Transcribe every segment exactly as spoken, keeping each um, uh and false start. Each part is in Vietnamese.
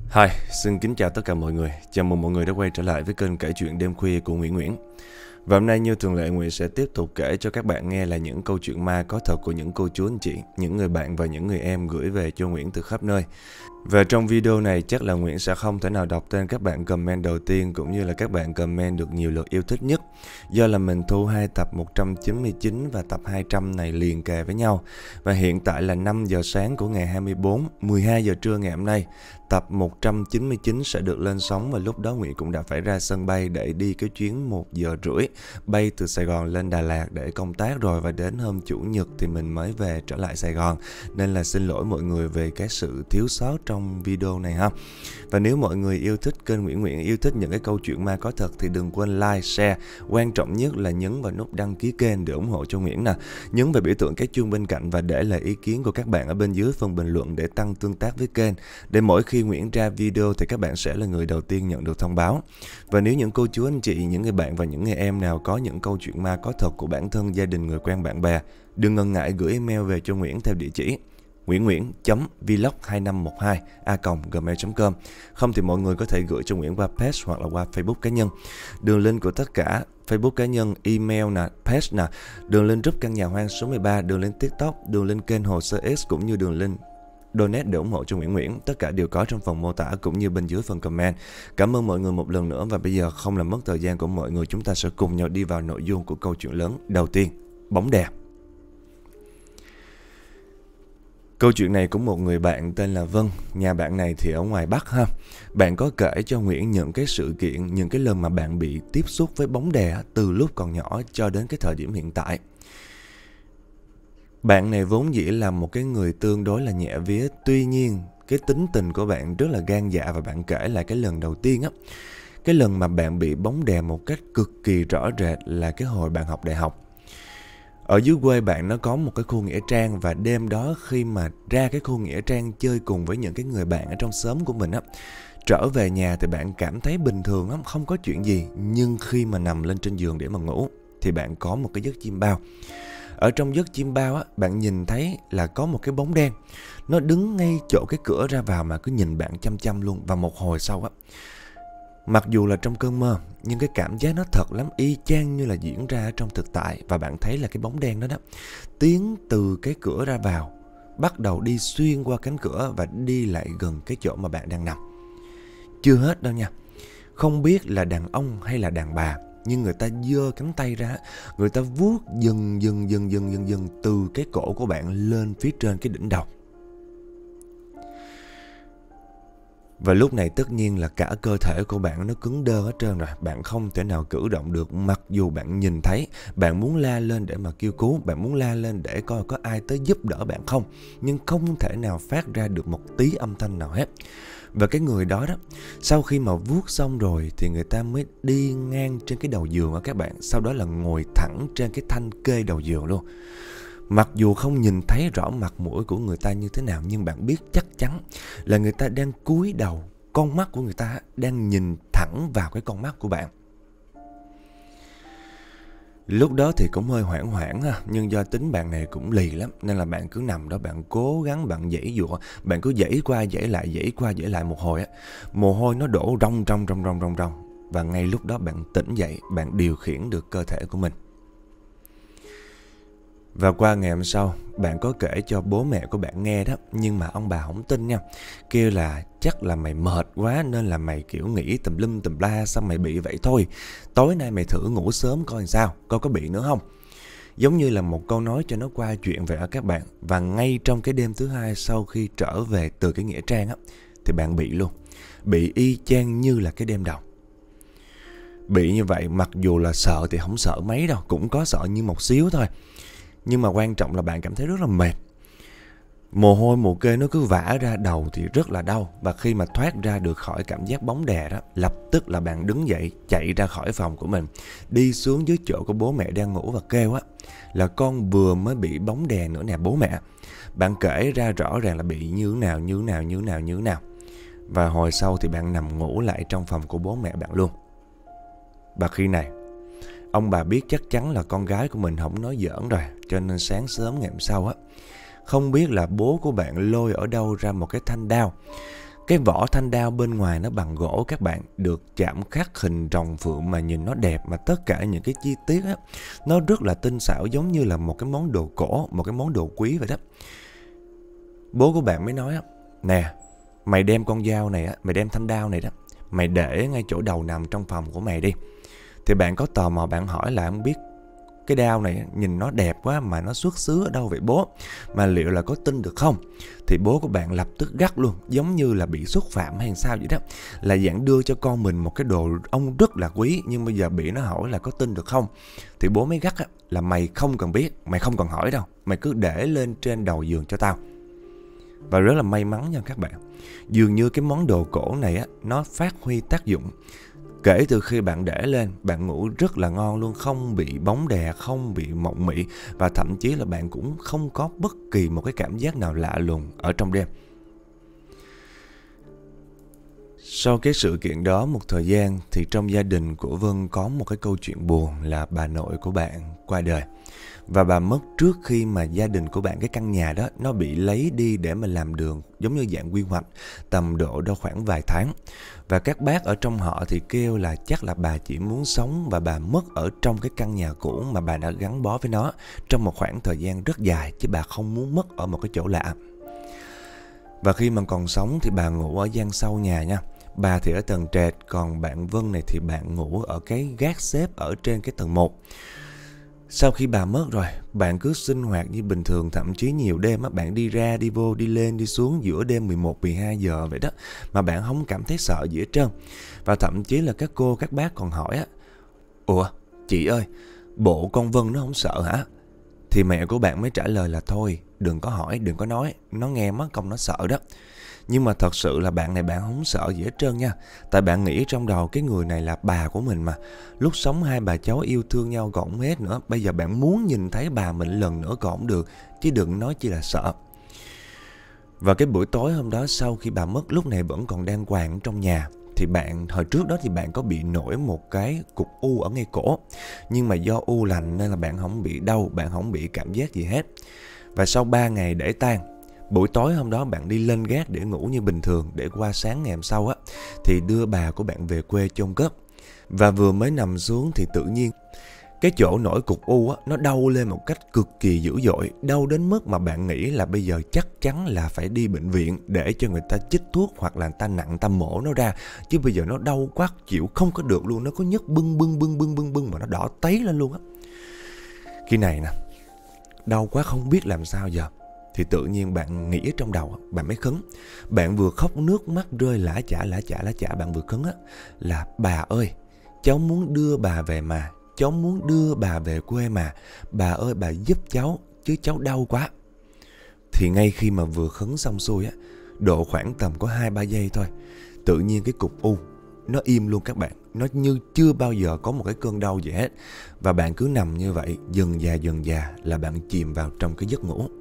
Hi, xin kính chào tất cả mọi người. Chào mừng mọi người đã quay trở lại với kênh kể chuyện đêm khuya của Nguyễn Nguyễn. Và hôm nay như thường lệ, Nguyễn sẽ tiếp tục kể cho các bạn nghe là những câu chuyện ma có thật của những cô chú anh chị, những người bạn và những người em gửi về cho Nguyễn từ khắp nơi. Và trong video này chắc là Nguyễn sẽ không thể nào đọc tên các bạn comment đầu tiên cũng như là các bạn comment được nhiều lượt yêu thích nhất, do là mình thu hai tập một trăm chín mươi chín và tập hai trăm này liền kề với nhau. Và hiện tại là năm giờ sáng của ngày hai mươi bốn, mười hai giờ trưa ngày hôm nay. Tập một trăm chín mươi chín sẽ được lên sóng và lúc đó Nguyễn cũng đã phải ra sân bay để đi cái chuyến một giờ rưỡi bay từ Sài Gòn lên Đà Lạt để công tác rồi, và đến hôm Chủ nhật thì mình mới về trở lại Sài Gòn. Nên là xin lỗi mọi người về cái sự thiếu sót trong video này ha. Và nếu mọi người yêu thích kênh Nguyễn Nguyễn, yêu thích những cái câu chuyện ma có thật thì đừng quên like, share. Quan trọng nhất là nhấn vào nút đăng ký kênh để ủng hộ cho Nguyễn nè. Nhấn vào biểu tượng cái chuông bên cạnh và để lại ý kiến của các bạn ở bên dưới phần bình luận để tăng tương tác với kênh. Để mỗi khi Nguyễn ra video thì các bạn sẽ là người đầu tiên nhận được thông báo. Và nếu những cô chú anh chị, những người bạn và những người em nào có những câu chuyện ma có thật của bản thân, gia đình, người quen, bạn bè, đừng ngần ngại gửi email về cho Nguyễn theo địa chỉ nguyễn nguyễn chấm vlog hai năm một hai a còng gmail chấm com. Không thì mọi người có thể gửi cho Nguyễn qua page hoặc là qua Facebook cá nhân. Đường link của tất cả Facebook cá nhân, email nè, page nè, đường link group căn nhà hoang số mười ba, đường link TikTok, đường link kênh Hồ Sơ X cũng như đường link donate để ủng hộ cho Nguyễn Nguyễn, tất cả đều có trong phần mô tả cũng như bên dưới phần comment. Cảm ơn mọi người một lần nữa, và bây giờ không làm mất thời gian của mọi người, chúng ta sẽ cùng nhau đi vào nội dung của câu chuyện lớn đầu tiên, bóng đè. Câu chuyện này của một người bạn tên là Vân. Nhà bạn này thì ở ngoài Bắc ha. Bạn có kể cho Nguyễn những cái sự kiện, những cái lần mà bạn bị tiếp xúc với bóng đè từ lúc còn nhỏ cho đến cái thời điểm hiện tại. Bạn này vốn dĩ là một cái người tương đối là nhẹ vía, tuy nhiên cái tính tình của bạn rất là gan dạ, và bạn kể lại cái lần đầu tiên á, cái lần mà bạn bị bóng đè một cách cực kỳ rõ rệt là cái hồi bạn học đại học. Ở dưới quê bạn nó có một cái khu nghĩa trang, và đêm đó khi mà ra cái khu nghĩa trang chơi cùng với những cái người bạn ở trong xóm của mình á, trở về nhà thì bạn cảm thấy bình thường lắm, không có chuyện gì. Nhưng khi mà nằm lên trên giường để mà ngủ thì bạn có một cái giấc chim bao. Ở trong giấc chim bao á, bạn nhìn thấy là có một cái bóng đen, nó đứng ngay chỗ cái cửa ra vào mà cứ nhìn bạn chăm chăm luôn. Và một hồi sau á, mặc dù là trong cơn mơ, nhưng cái cảm giác nó thật lắm, y chang như là diễn ra ở trong thực tại. Và bạn thấy là cái bóng đen đó đó tiến từ cái cửa ra vào, bắt đầu đi xuyên qua cánh cửa và đi lại gần cái chỗ mà bạn đang nằm. Chưa hết đâu nha. Không biết là đàn ông hay là đàn bà, nhưng người ta giơ cánh tay ra, người ta vuốt dần dần dần dần dần dần từ cái cổ của bạn lên phía trên cái đỉnh đầu. Và lúc này tất nhiên là cả cơ thể của bạn nó cứng đơ hết trơn rồi. Bạn không thể nào cử động được. Mặc dù bạn nhìn thấy, bạn muốn la lên để mà kêu cứu, bạn muốn la lên để coi có ai tới giúp đỡ bạn không, nhưng không thể nào phát ra được một tí âm thanh nào hết. Và cái người đó đó, sau khi mà vuốt xong rồi thì người ta mới đi ngang trên cái đầu giường á các bạn. Sau đó là ngồi thẳng trên cái thanh kê đầu giường luôn. Mặc dù không nhìn thấy rõ mặt mũi của người ta như thế nào, nhưng bạn biết chắc chắn là người ta đang cúi đầu, con mắt của người ta đang nhìn thẳng vào cái con mắt của bạn. Lúc đó thì cũng hơi hoảng hoảng ha, nhưng do tính bạn này cũng lì lắm, nên là bạn cứ nằm đó, bạn cố gắng, bạn giãy giụa, bạn cứ giãy qua giãy lại, giãy qua giãy lại một hồi á, mồ hôi nó đổ rong rong rong rong rong rong. Và ngay lúc đó bạn tỉnh dậy, bạn điều khiển được cơ thể của mình. Và qua ngày hôm sau, bạn có kể cho bố mẹ của bạn nghe đó, nhưng mà ông bà không tin nha. Kêu là chắc là mày mệt quá nên là mày kiểu nghĩ tùm lum tùm la, xong mày bị vậy thôi. Tối nay mày thử ngủ sớm coi sao, coi có bị nữa không. Giống như là một câu nói cho nó qua chuyện vậy ở các bạn. Và ngay trong cái đêm thứ hai sau khi trở về từ cái nghĩa trang á, thì bạn bị luôn. Bị y chang như là cái đêm đầu. Bị như vậy, mặc dù là sợ thì không sợ mấy đâu, cũng có sợ như một xíu thôi. Nhưng mà quan trọng là bạn cảm thấy rất là mệt. Mồ hôi mồ kê nó cứ vã ra, đầu thì rất là đau. Và khi mà thoát ra được khỏi cảm giác bóng đè đó, lập tức là bạn đứng dậy, chạy ra khỏi phòng của mình, đi xuống dưới chỗ của bố mẹ đang ngủ và kêu á là con vừa mới bị bóng đè nữa nè bố mẹ. Bạn kể ra rõ ràng là bị như thế nào, như thế nào, như thế nào, như thế nào. Và hồi sau thì bạn nằm ngủ lại trong phòng của bố mẹ bạn luôn. Và khi này, ông bà biết chắc chắn là con gái của mình không nói giỡn rồi, cho nên sáng sớm ngày hôm sau á, không biết là bố của bạn lôi ở đâu ra một cái thanh đao, Cái vỏ thanh đao bên ngoài nó bằng gỗ các bạn, được chạm khắc hình rồng phượng mà nhìn nó đẹp, mà tất cả những cái chi tiết á, nó rất là tinh xảo, giống như là một cái món đồ cổ, một cái món đồ quý vậy đó. Bố của bạn mới nói á, nè, mày đem con dao này á, mày đem thanh đao này đó, mày để ngay chỗ đầu nằm trong phòng của mày đi. Thì bạn có tò mò bạn hỏi là không biết cái đao này nhìn nó đẹp quá mà nó xuất xứ ở đâu vậy bố? Mà liệu là có tin được không? Thì bố của bạn lập tức gắt luôn, giống như là bị xúc phạm hay sao vậy đó. Là dạng đưa cho con mình một cái đồ ông rất là quý, nhưng bây giờ bị nó hỏi là có tin được không? Thì bố mới gắt á, là mày không cần biết, mày không cần hỏi đâu, mày cứ để lên trên đầu giường cho tao. Và rất là may mắn nha các bạn, dường như cái món đồ cổ này á, nó phát huy tác dụng. Kể từ khi bạn để lên, bạn ngủ rất là ngon luôn, không bị bóng đè, không bị mộng mị, và thậm chí là bạn cũng không có bất kỳ một cái cảm giác nào lạ lùng ở trong đêm. Sau cái sự kiện đó một thời gian thì trong gia đình của Vân có một cái câu chuyện buồn là bà nội của bạn qua đời. Và bà mất trước khi mà gia đình của bạn, cái căn nhà đó nó bị lấy đi để mà làm đường, giống như dạng quy hoạch, tầm độ đâu khoảng vài tháng. Và các bác ở trong họ thì kêu là chắc là bà chỉ muốn sống và bà mất ở trong cái căn nhà cũ mà bà đã gắn bó với nó trong một khoảng thời gian rất dài, chứ bà không muốn mất ở một cái chỗ lạ. Và khi mà còn sống thì bà ngủ ở gian sau nhà nha. Bà thì ở tầng trệt, còn bạn Vân này thì bạn ngủ ở cái gác xếp ở trên cái tầng một. Sau khi bà mất rồi, bạn cứ sinh hoạt như bình thường, thậm chí nhiều đêm á, bạn đi ra, đi vô, đi lên, đi xuống giữa đêm mười một, mười hai giờ vậy đó. Mà bạn không cảm thấy sợ gì hết trơn. Và thậm chí là các cô, các bác còn hỏi á, ủa, chị ơi, bộ con Vân nó không sợ hả? Thì mẹ của bạn mới trả lời là thôi, đừng có hỏi, đừng có nói, nó nghe mất công nó sợ đó. Nhưng mà thật sự là bạn này bạn không sợ gì hết trơn nha. Tại bạn nghĩ trong đầu cái người này là bà của mình mà. Lúc sống hai bà cháu yêu thương nhau còn không hết nữa. Bây giờ bạn muốn nhìn thấy bà mình lần nữa còn không được, chứ đừng nói chi là sợ. Và cái buổi tối hôm đó sau khi bà mất, lúc này vẫn còn đang quàng trong nhà. Thì bạn, hồi trước đó thì bạn có bị nổi một cái cục u ở ngay cổ. Nhưng mà do u lành nên là bạn không bị đau, bạn không bị cảm giác gì hết. Và sau ba ngày để tang, buổi tối hôm đó bạn đi lên gác để ngủ như bình thường, để qua sáng ngày hôm sau á thì đưa bà của bạn về quê chôn cất. Và vừa mới nằm xuống thì tự nhiên cái chỗ nổi cục u á, nó đau lên một cách cực kỳ dữ dội. Đau đến mức mà bạn nghĩ là bây giờ chắc chắn là phải đi bệnh viện để cho người ta chích thuốc hoặc là người ta nặng ta mổ nó ra. Chứ bây giờ nó đau quá chịu không có được luôn. Nó có nhức bưng bưng bưng bưng bưng bưng mà nó đỏ tấy lên luôn á. Khi này nè, đau quá không biết làm sao giờ, thì tự nhiên bạn nghĩ trong đầu, bạn mới khấn. Bạn vừa khóc nước mắt rơi lã chả lã chả lã chả, bạn vừa khấn á là bà ơi, cháu muốn đưa bà về mà, cháu muốn đưa bà về quê mà, bà ơi bà giúp cháu chứ cháu đau quá. Thì ngay khi mà vừa khấn xong xuôi á, độ khoảng tầm có hai ba giây thôi, tự nhiên cái cục u nó im luôn các bạn. Nó như chưa bao giờ có một cái cơn đau gì hết. Và bạn cứ nằm như vậy, dần dà dần dà là bạn chìm vào trong cái giấc ngủ.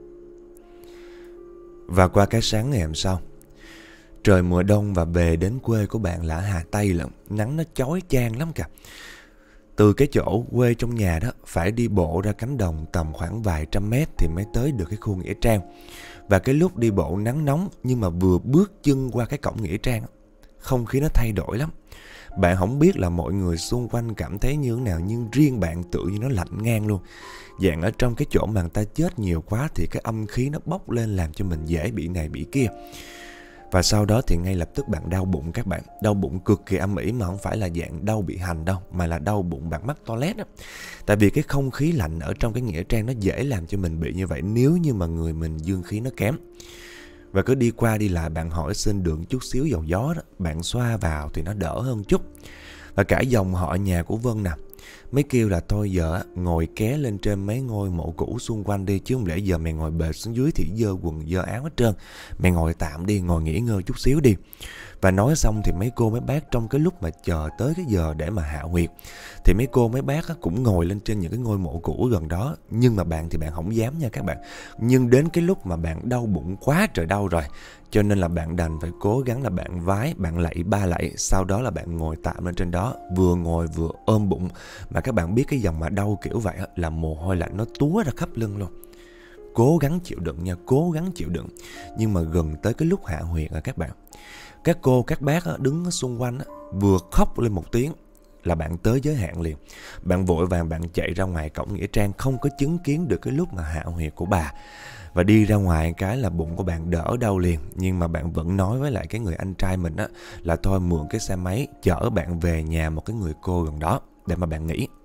Và qua cái sáng ngày hôm sau, trời mùa đông và về đến quê của bạn là Hà Tây lận, nắng nó chói chang lắm kìa. Từ cái chỗ quê trong nhà đó phải đi bộ ra cánh đồng tầm khoảng vài trăm mét thì mới tới được cái khu nghĩa trang. Và cái lúc đi bộ nắng nóng, nhưng mà vừa bước chân qua cái cổng nghĩa trang, không khí nó thay đổi lắm. Bạn không biết là mọi người xung quanh cảm thấy như thế nào, nhưng riêng bạn tự nhiên nó lạnh ngang luôn. Dạng ở trong cái chỗ mà người ta chết nhiều quá thì cái âm khí nó bốc lên làm cho mình dễ bị này bị kia. Và sau đó thì ngay lập tức bạn đau bụng các bạn. Đau bụng cực kỳ âm ỉ, mà không phải là dạng đau bị hành đâu, mà là đau bụng bạn mắc toilet đó. Tại vì cái không khí lạnh ở trong cái nghĩa trang nó dễ làm cho mình bị như vậy nếu như mà người mình dương khí nó kém. Và cứ đi qua đi lại bạn hỏi xin được chút xíu dầu gió đó, bạn xoa vào thì nó đỡ hơn chút. Và cả dòng họ nhà của Vân nè, mới kêu là thôi giờ ngồi ké lên trên mấy ngôi mộ cũ xung quanh đi, chứ không lẽ giờ mày ngồi bệt xuống dưới thì dơ quần dơ áo hết trơn. Mày ngồi tạm đi, ngồi nghỉ ngơi chút xíu đi. Và nói xong thì mấy cô mấy bác trong cái lúc mà chờ tới cái giờ để mà hạ huyệt, thì mấy cô mấy bác cũng ngồi lên trên những cái ngôi mộ cũ gần đó. Nhưng mà bạn thì bạn không dám nha các bạn. Nhưng đến cái lúc mà bạn đau bụng quá trời đau rồi, cho nên là bạn đành phải cố gắng là bạn vái, bạn lạy ba lạy. Sau đó là bạn ngồi tạm lên trên đó, vừa ngồi vừa ôm bụng. Mà các bạn biết cái dòng mà đau kiểu vậy là mồ hôi lạnh nó túa ra khắp lưng luôn. cố gắng chịu đựng nha, cố gắng chịu đựng. Nhưng mà gần tới cái lúc hạ huyệt rồi các bạn, các cô, các bác đứng ở xung quanh vừa khóc lên một tiếng là bạn tới giới hạn liền. Bạn vội vàng bạn chạy ra ngoài cổng nghĩa trang, không có chứng kiến được cái lúc mà hạ huyệt của bà. Và đi ra ngoài cái là bụng của bạn đỡ đau liền. Nhưng mà bạn vẫn nói với lại cái người anh trai mình á là thôi mượn cái xe máy chở bạn về nhà một cái người cô gần đó để mà bạn nghỉ.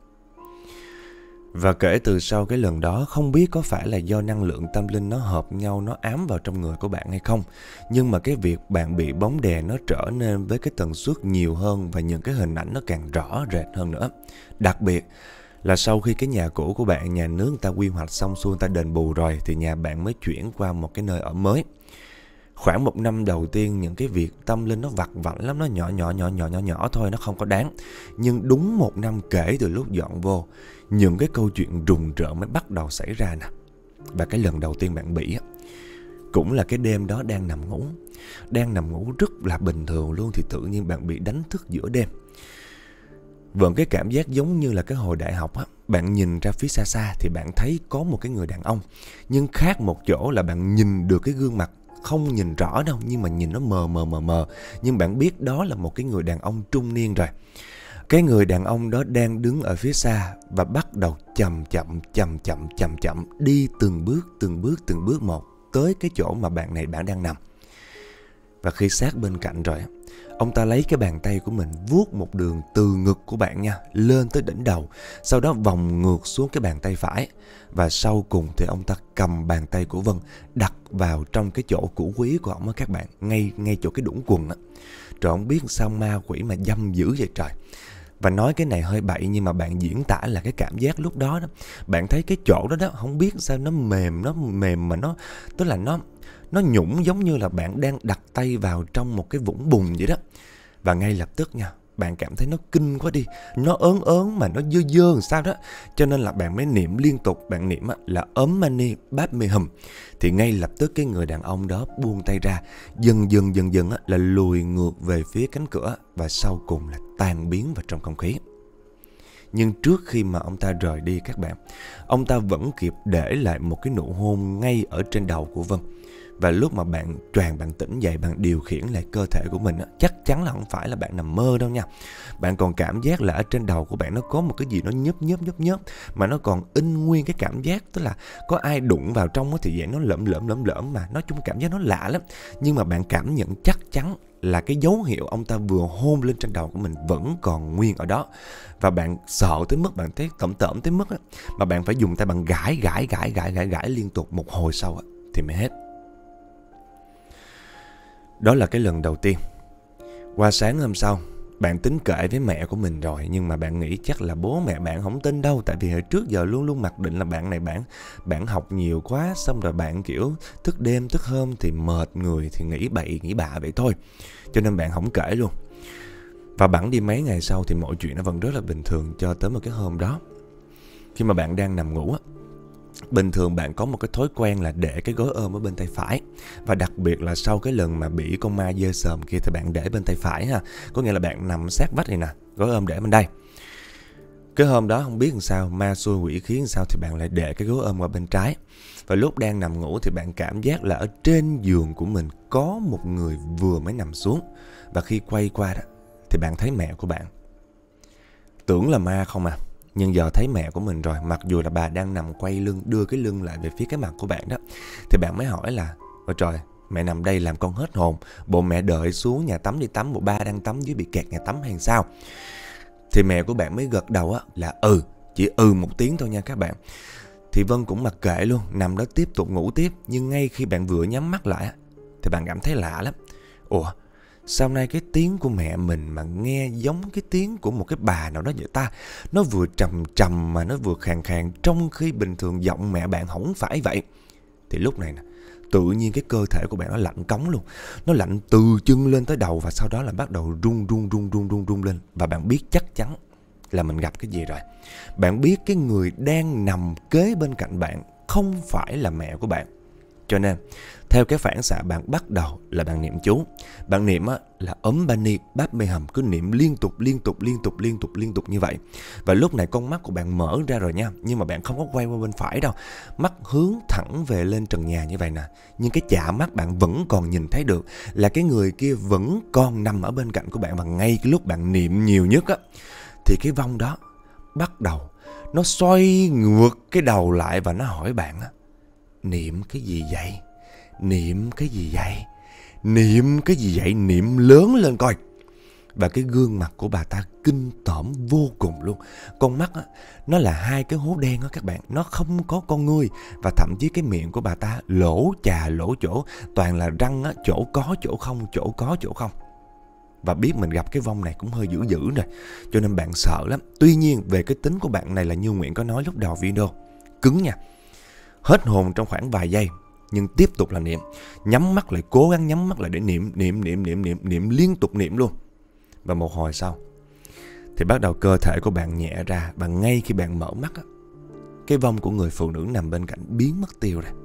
Và kể từ sau cái lần đó, không biết có phải là do năng lượng tâm linh nó hợp nhau, nó ám vào trong người của bạn hay không, nhưng mà cái việc bạn bị bóng đè nó trở nên với cái tần suất nhiều hơn và những cái hình ảnh nó càng rõ rệt hơn nữa. Đặc biệt là sau khi cái nhà cũ của bạn, nhà nước người ta quy hoạch xong xuôi, người ta đền bù rồi, thì nhà bạn mới chuyển qua một cái nơi ở mới. Khoảng một năm đầu tiên những cái việc tâm linh nó vặt vãnh lắm, nó nhỏ nhỏ nhỏ nhỏ nhỏ nhỏ thôi, nó không có đáng. Nhưng đúng một năm kể từ lúc dọn vô, những cái câu chuyện rùng rợn mới bắt đầu xảy ra nè. Và cái lần đầu tiên bạn bị á, cũng là cái đêm đó đang nằm ngủ. Đang nằm ngủ rất là bình thường luôn, thì tự nhiên bạn bị đánh thức giữa đêm. Vẫn cái cảm giác giống như là cái hồi đại học á, bạn nhìn ra phía xa xa thì bạn thấy có một cái người đàn ông. Nhưng khác một chỗ là bạn nhìn được cái gương mặt, không nhìn rõ đâu, nhưng mà nhìn nó mờ mờ mờ mờ. Nhưng bạn biết đó là một cái người đàn ông trung niên rồi. Cái người đàn ông đó đang đứng ở phía xa và bắt đầu chậm chậm chậm chậm chậm chậm đi từng bước từng bước từng bước một tới cái chỗ mà bạn này bạn đang nằm. Và khi sát bên cạnh rồi, ông ta lấy cái bàn tay của mình vuốt một đường từ ngực của bạn nha, lên tới đỉnh đầu, sau đó vòng ngược xuống cái bàn tay phải. Và sau cùng thì ông ta cầm bàn tay của Vân đặt vào trong cái chỗ củ quý của ông á các bạn, ngay ngay chỗ cái đũng quần á. Trời, không biết sao ma quỷ mà dâm dữ vậy trời. Và nói cái này hơi bậy nhưng mà bạn diễn tả là cái cảm giác lúc đó đó. Bạn thấy cái chỗ đó đó, không biết sao nó mềm, nó mềm mà nó, tức là nó nó nhũng, giống như là bạn đang đặt tay vào trong một cái vũng bùn vậy đó. Và ngay lập tức nha, bạn cảm thấy nó kinh quá đi, nó ớn ớn mà nó dơ dơ làm sao đó. Cho nên là bạn mới niệm liên tục, bạn niệm là Om Mani Padme Hum. Thì ngay lập tức cái người đàn ông đó buông tay ra, dần dần dần dần là lùi ngược về phía cánh cửa, và sau cùng là tan biến vào trong không khí. Nhưng trước khi mà ông ta rời đi các bạn, ông ta vẫn kịp để lại một cái nụ hôn ngay ở trên đầu của Vân. Và lúc mà bạn choàng bạn tỉnh dậy, bạn điều khiển lại cơ thể của mình, chắc chắn là không phải là bạn nằm mơ đâu nha. Bạn còn cảm giác là ở trên đầu của bạn nó có một cái gì nó nhấp nhấp nhấp nhấp, mà nó còn in nguyên cái cảm giác, tức là có ai đụng vào trong thì vậy nó lởm lởm lởm lởm, mà nói chung cảm giác nó lạ lắm. Nhưng mà bạn cảm nhận chắc chắn là cái dấu hiệu ông ta vừa hôn lên trên đầu của mình vẫn còn nguyên ở đó. Và bạn sợ tới mức, bạn thấy tởm tởm tới mức đó, mà bạn phải dùng tay bạn gãi gãi gãi gãi gãi gãi liên tục một hồi sau thì mới hết. Đó là cái lần đầu tiên. Qua sáng hôm sau, bạn tính kể với mẹ của mình rồi, nhưng mà bạn nghĩ chắc là bố mẹ bạn không tin đâu. Tại vì hồi trước giờ luôn luôn mặc định là bạn này bạn bạn học nhiều quá, xong rồi bạn kiểu thức đêm thức hôm thì mệt người thì nghĩ bậy nghĩ bạ vậy thôi. Cho nên bạn không kể luôn. Và bẵng đi mấy ngày sau thì mọi chuyện nó vẫn rất là bình thường, cho tới một cái hôm đó. Khi mà bạn đang nằm ngủ á, bình thường bạn có một cái thói quen là để cái gối ôm ở bên tay phải. Và đặc biệt là sau cái lần mà bị con ma dơ sờm kia thì bạn để bên tay phải ha. Có nghĩa là bạn nằm sát vách này nè, gối ôm để bên đây. Cái hôm đó không biết làm sao, ma xui quỷ khiến làm sao thì bạn lại để cái gối ôm qua bên trái. Và lúc đang nằm ngủ thì bạn cảm giác là ở trên giường của mình có một người vừa mới nằm xuống. Và khi quay qua đó thì bạn thấy mẹ của bạn. Tưởng là ma không à, nhưng giờ thấy mẹ của mình rồi, mặc dù là bà đang nằm quay lưng, đưa cái lưng lại về phía cái mặt của bạn đó. Thì bạn mới hỏi là, ôi trời, mẹ nằm đây làm con hết hồn, bộ mẹ đợi xuống nhà tắm đi tắm, bộ ba đang tắm dưới bị kẹt nhà tắm hay sao? Thì mẹ của bạn mới gật đầu á là ừ, chỉ ừ một tiếng thôi nha các bạn. Thì Vân cũng mặc kệ luôn, nằm đó tiếp tục ngủ tiếp. Nhưng ngay khi bạn vừa nhắm mắt lại thì bạn cảm thấy lạ lắm. Ủa, sao nay cái tiếng của mẹ mình mà nghe giống cái tiếng của một cái bà nào đó vậy ta? Nó vừa trầm trầm mà nó vừa khàn khàn, trong khi bình thường giọng mẹ bạn không phải vậy. Thì lúc này nè, tự nhiên cái cơ thể của bạn nó lạnh cống luôn. Nó lạnh từ chân lên tới đầu, và sau đó là bắt đầu run run run run run run lên. Và bạn biết chắc chắn là mình gặp cái gì rồi. Bạn biết cái người đang nằm kế bên cạnh bạn không phải là mẹ của bạn. Cho nên Theo cái phản xạ bạn bắt đầu là bạn niệm chú. Bạn niệm á, là Om Mani Padme Hum, cứ niệm liên tục liên tục liên tục liên tục liên tục như vậy. Và lúc này con mắt của bạn mở ra rồi nha, nhưng mà bạn không có quay qua bên phải đâu. Mắt hướng thẳng về lên trần nhà như vậy nè. Nhưng cái chạm mắt bạn vẫn còn nhìn thấy được là cái người kia vẫn còn nằm ở bên cạnh của bạn. Và ngay cái lúc bạn niệm nhiều nhất á, thì cái vong đó bắt đầu nó xoay ngược cái đầu lại và nó hỏi bạn á: niệm cái gì vậy? Niệm cái gì vậy? Niệm cái gì vậy? Niệm lớn lên coi. Và cái gương mặt của bà ta kinh tởm vô cùng luôn. Con mắt á, nó là hai cái hố đen á các bạn. Nó không có con ngươi. Và thậm chí cái miệng của bà ta lỗ chà lỗ chỗ, toàn là răng á, chỗ có chỗ không, chỗ có chỗ không. Và biết mình gặp cái vong này cũng hơi dữ dữ rồi, cho nên bạn sợ lắm. Tuy nhiên về cái tính của bạn này là như Nguyễn có nói lúc đầu video, cứng nha. Hết hồn trong khoảng vài giây, nhưng tiếp tục là niệm. Nhắm mắt lại, cố gắng nhắm mắt lại để niệm, niệm, niệm, niệm, niệm, niệm liên tục niệm luôn. Và một hồi sau thì bắt đầu cơ thể của bạn nhẹ ra. Và ngay khi bạn mở mắt á, cái vong của người phụ nữ nằm bên cạnh biến mất tiêu rồi.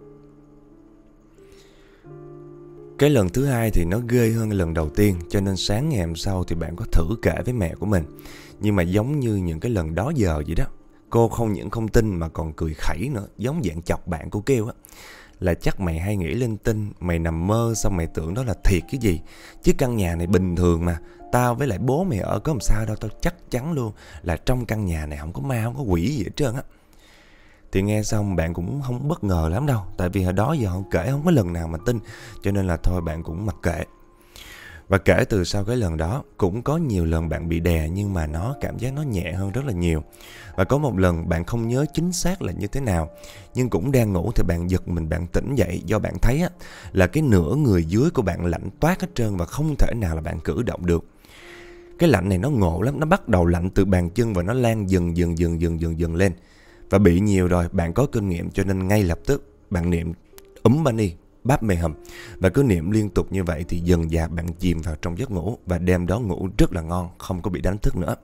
Cái lần thứ hai thì nó ghê hơn lần đầu tiên, cho nên sáng ngày hôm sau thì bạn có thử kể với mẹ của mình. Nhưng mà giống như những cái lần đó giờ vậy đó, cô không những không tin mà còn cười khẩy nữa, giống dạng chọc bạn. Cô kêu á là chắc mày hay nghĩ linh tinh, mày nằm mơ xong mày tưởng đó là thiệt cái gì. Chứ căn nhà này bình thường mà, tao với lại bố mày ở có làm sao đâu, tao chắc chắn luôn là trong căn nhà này không có ma, không có quỷ gì hết trơn á. Thì nghe xong bạn cũng không bất ngờ lắm đâu, tại vì hồi đó giờ không kể không có lần nào mà tin, cho nên là thôi bạn cũng mặc kệ. Và kể từ sau cái lần đó cũng có nhiều lần bạn bị đè, nhưng mà nó cảm giác nó nhẹ hơn rất là nhiều. Và có một lần bạn không nhớ chính xác là như thế nào, nhưng cũng đang ngủ thì bạn giật mình, bạn tỉnh dậy do bạn thấy á, là cái nửa người dưới của bạn lạnh toát hết trơn và không thể nào là bạn cử động được. Cái lạnh này nó ngộ lắm, nó bắt đầu lạnh từ bàn chân và nó lan dần dần dần dần dần dần lên. Và bị nhiều rồi, bạn có kinh nghiệm cho nên ngay lập tức bạn niệm Om Mani Padme Hum. Và cứ niệm liên tục như vậy thì dần dà bạn chìm vào trong giấc ngủ. Và đêm đó ngủ rất là ngon, không có bị đánh thức nữa.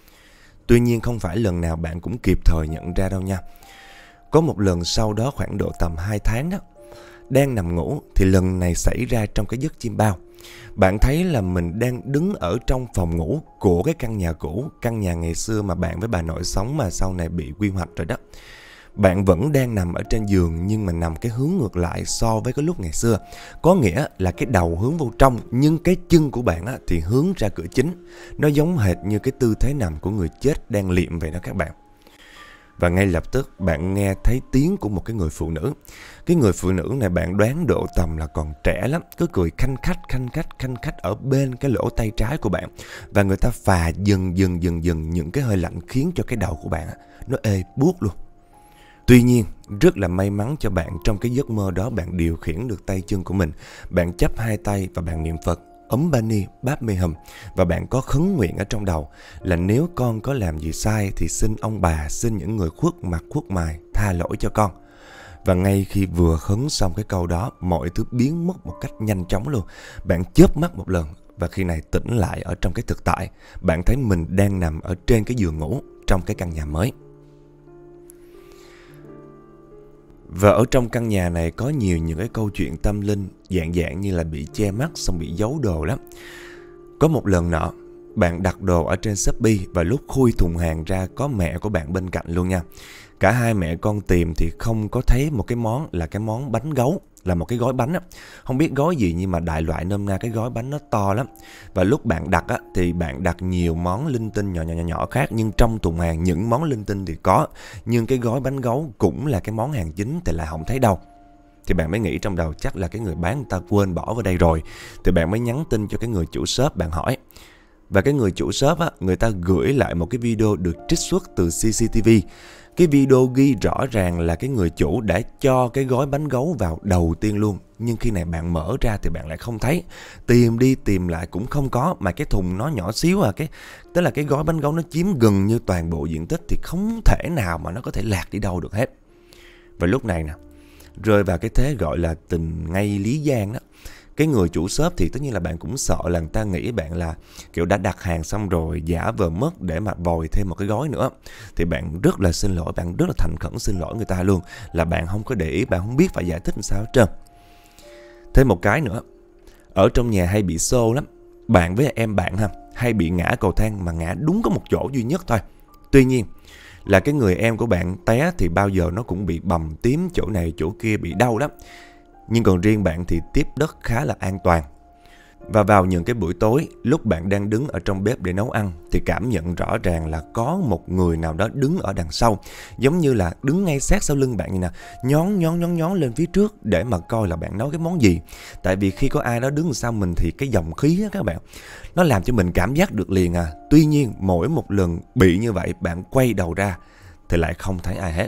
Tuy nhiên không phải lần nào bạn cũng kịp thời nhận ra đâu nha. Có một lần sau đó khoảng độ tầm hai tháng đó, đang nằm ngủ thì lần này xảy ra trong cái giấc chim bao. Bạn thấy là mình đang đứng ở trong phòng ngủ của cái căn nhà cũ, căn nhà ngày xưa mà bạn với bà nội sống mà sau này bị quy hoạch rồi đó. Bạn vẫn đang nằm ở trên giường nhưng mà nằm cái hướng ngược lại so với cái lúc ngày xưa. Có nghĩa là cái đầu hướng vô trong nhưng cái chân của bạn á, thì hướng ra cửa chính. Nó giống hệt như cái tư thế nằm của người chết đang liệm vậy đó các bạn. Và ngay lập tức bạn nghe thấy tiếng của một cái người phụ nữ. Cái người phụ nữ này bạn đoán độ tầm là còn trẻ lắm, cứ cười khanh khách khanh khách khanh khách ở bên cái lỗ tay trái của bạn. Và người ta phà dần dần dần dần những cái hơi lạnh khiến cho cái đầu của bạn á, nó ê buốt luôn. Tuy nhiên, rất là may mắn cho bạn, trong cái giấc mơ đó bạn điều khiển được tay chân của mình. Bạn chắp hai tay và bạn niệm Phật Om Mani Padme Hum. Và bạn có khấn nguyện ở trong đầu là nếu con có làm gì sai thì xin ông bà, xin những người khuất mặt khuất mày tha lỗi cho con. Và ngay khi vừa khấn xong cái câu đó, mọi thứ biến mất một cách nhanh chóng luôn. Bạn chớp mắt một lần và khi này tỉnh lại ở trong cái thực tại. Bạn thấy mình đang nằm ở trên cái giường ngủ trong cái căn nhà mới. Và ở trong căn nhà này có nhiều những cái câu chuyện tâm linh dạng dạng như là bị che mắt xong bị giấu đồ lắm. Có một lần nọ, bạn đặt đồ ở trên Shopee và lúc khui thùng hàng ra có mẹ của bạn bên cạnh luôn nha. Cả hai mẹ con tìm thì không có thấy một cái món là cái món bánh gấu, là một cái gói bánh á. Không biết gói gì nhưng mà đại loại nôm na cái gói bánh nó to lắm. Và lúc bạn đặt á thì bạn đặt nhiều món linh tinh nhỏ nhỏ nhỏ nhỏ khác, nhưng trong thùng hàng những món linh tinh thì có, nhưng cái gói bánh gấu cũng là cái món hàng chính thì lại không thấy đâu. Thì bạn mới nghĩ trong đầu chắc là cái người bán người ta quên bỏ vào đây rồi. Thì bạn mới nhắn tin cho cái người chủ shop bạn hỏi. Và cái người chủ shop á, người ta gửi lại một cái video được trích xuất từ xê xê tê vê. Cái video ghi rõ ràng là cái người chủ đã cho cái gói bánh gấu vào đầu tiên luôn. Nhưng khi này bạn mở ra thì bạn lại không thấy. Tìm đi tìm lại cũng không có. Mà cái thùng nó nhỏ xíu à, cái tức là cái gói bánh gấu nó chiếm gần như toàn bộ diện tích, thì không thể nào mà nó có thể lạc đi đâu được hết. Và lúc này nè, rơi vào cái thế gọi là tình ngay lý gian đó. Cái người chủ shop thì tất nhiên là bạn cũng sợ là người ta nghĩ bạn là kiểu đã đặt hàng xong rồi giả vờ mất để mà vòi thêm một cái gói nữa. Thì bạn rất là xin lỗi, bạn rất là thành khẩn xin lỗi người ta luôn, là bạn không có để ý, bạn không biết phải giải thích làm sao hết trơn. Thêm một cái nữa, ở trong nhà hay bị xô lắm. Bạn với em bạn ha, hay bị ngã cầu thang mà ngã đúng có một chỗ duy nhất thôi. Tuy nhiên là cái người em của bạn té thì bao giờ nó cũng bị bầm tím chỗ này chỗ kia, bị đau lắm. Nhưng còn riêng bạn thì tiếp đất khá là an toàn. Và vào những cái buổi tối, lúc bạn đang đứng ở trong bếp để nấu ăn thì cảm nhận rõ ràng là có một người nào đó đứng ở đằng sau, giống như là đứng ngay sát sau lưng bạn như nè, nhón nhón nhón nhón lên phía trước để mà coi là bạn nấu cái món gì. Tại vì khi có ai đó đứng sau mình thì cái dòng khí á các bạn, nó làm cho mình cảm giác được liền à. Tuy nhiên mỗi một lần bị như vậy, bạn quay đầu ra thì lại không thấy ai hết.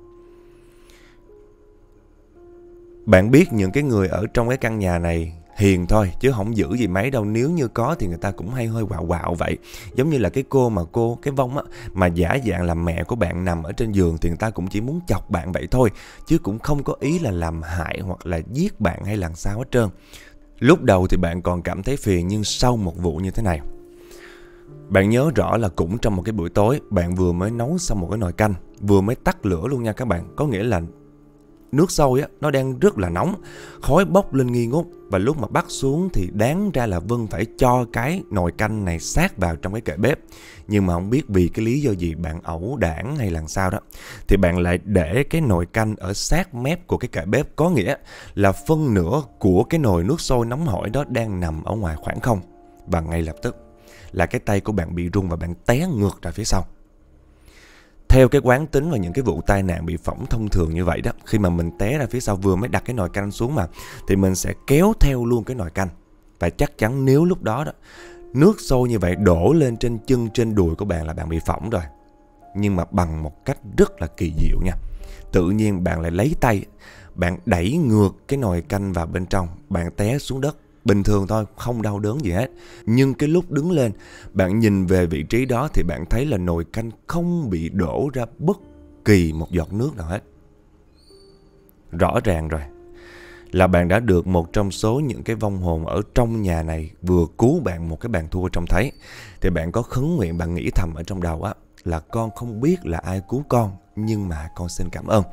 Bạn biết những cái người ở trong cái căn nhà này hiền thôi chứ không giữ gì mấy đâu. Nếu như có thì người ta cũng hay hơi quạo quạo vậy. Giống như là cái cô mà cô cái vong á, mà giả dạng là mẹ của bạn nằm ở trên giường thì người ta cũng chỉ muốn chọc bạn vậy thôi, chứ cũng không có ý là làm hại hoặc là giết bạn hay làm sao hết trơn. Lúc đầu thì bạn còn cảm thấy phiền, nhưng sau một vụ như thế này, bạn nhớ rõ là cũng trong một cái buổi tối, bạn vừa mới nấu xong một cái nồi canh, vừa mới tắt lửa luôn nha các bạn. Có nghĩa là nước sôi á, nó đang rất là nóng, khói bốc lên nghi ngút. Và lúc mà bắt xuống thì đáng ra là Vân phải cho cái nồi canh này sát vào trong cái kệ bếp. Nhưng mà không biết vì cái lý do gì, bạn ẩu đảng hay là sao đó, thì bạn lại để cái nồi canh ở sát mép của cái kệ bếp. Có nghĩa là phân nửa của cái nồi nước sôi nóng hổi đó đang nằm ở ngoài khoảng không. Và ngay lập tức là cái tay của bạn bị run và bạn té ngược ra phía sau. Theo cái quán tính và những cái vụ tai nạn bị phỏng thông thường như vậy đó, khi mà mình té ra phía sau vừa mới đặt cái nồi canh xuống mà, thì mình sẽ kéo theo luôn cái nồi canh. Và chắc chắn nếu lúc đó đó nước sôi như vậy đổ lên trên chân trên đùi của bạn là bạn bị phỏng rồi. Nhưng mà bằng một cách rất là kỳ diệu nha, tự nhiên bạn lại lấy tay, bạn đẩy ngược cái nồi canh vào bên trong, bạn té xuống đất. Bình thường thôi, không đau đớn gì hết. Nhưng cái lúc đứng lên, bạn nhìn về vị trí đó thì bạn thấy là nồi canh không bị đổ ra bất kỳ một giọt nước nào hết. Rõ ràng rồi là bạn đã được một trong số những cái vong hồn ở trong nhà này vừa cứu bạn một cái bàn thua trông thấy. Thì bạn có khấn nguyện, bạn nghĩ thầm ở trong đầu á, là con không biết là ai cứu con, nhưng mà con xin cảm ơn.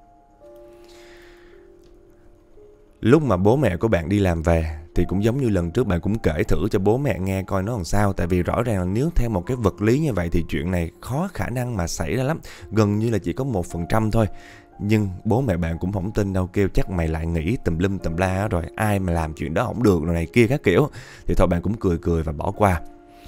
Lúc mà bố mẹ của bạn đi làm về thì cũng giống như lần trước, bạn cũng kể thử cho bố mẹ nghe coi nó làm sao. Tại vì rõ ràng là nếu theo một cái vật lý như vậy thì chuyện này khó khả năng mà xảy ra lắm, gần như là chỉ có một phần trăm thôi. Nhưng bố mẹ bạn cũng không tin đâu, kêu chắc mày lại nghĩ tùm lum tùm la rồi, ai mà làm chuyện đó không được rồi này kia các kiểu. Thì thôi bạn cũng cười cười và bỏ qua.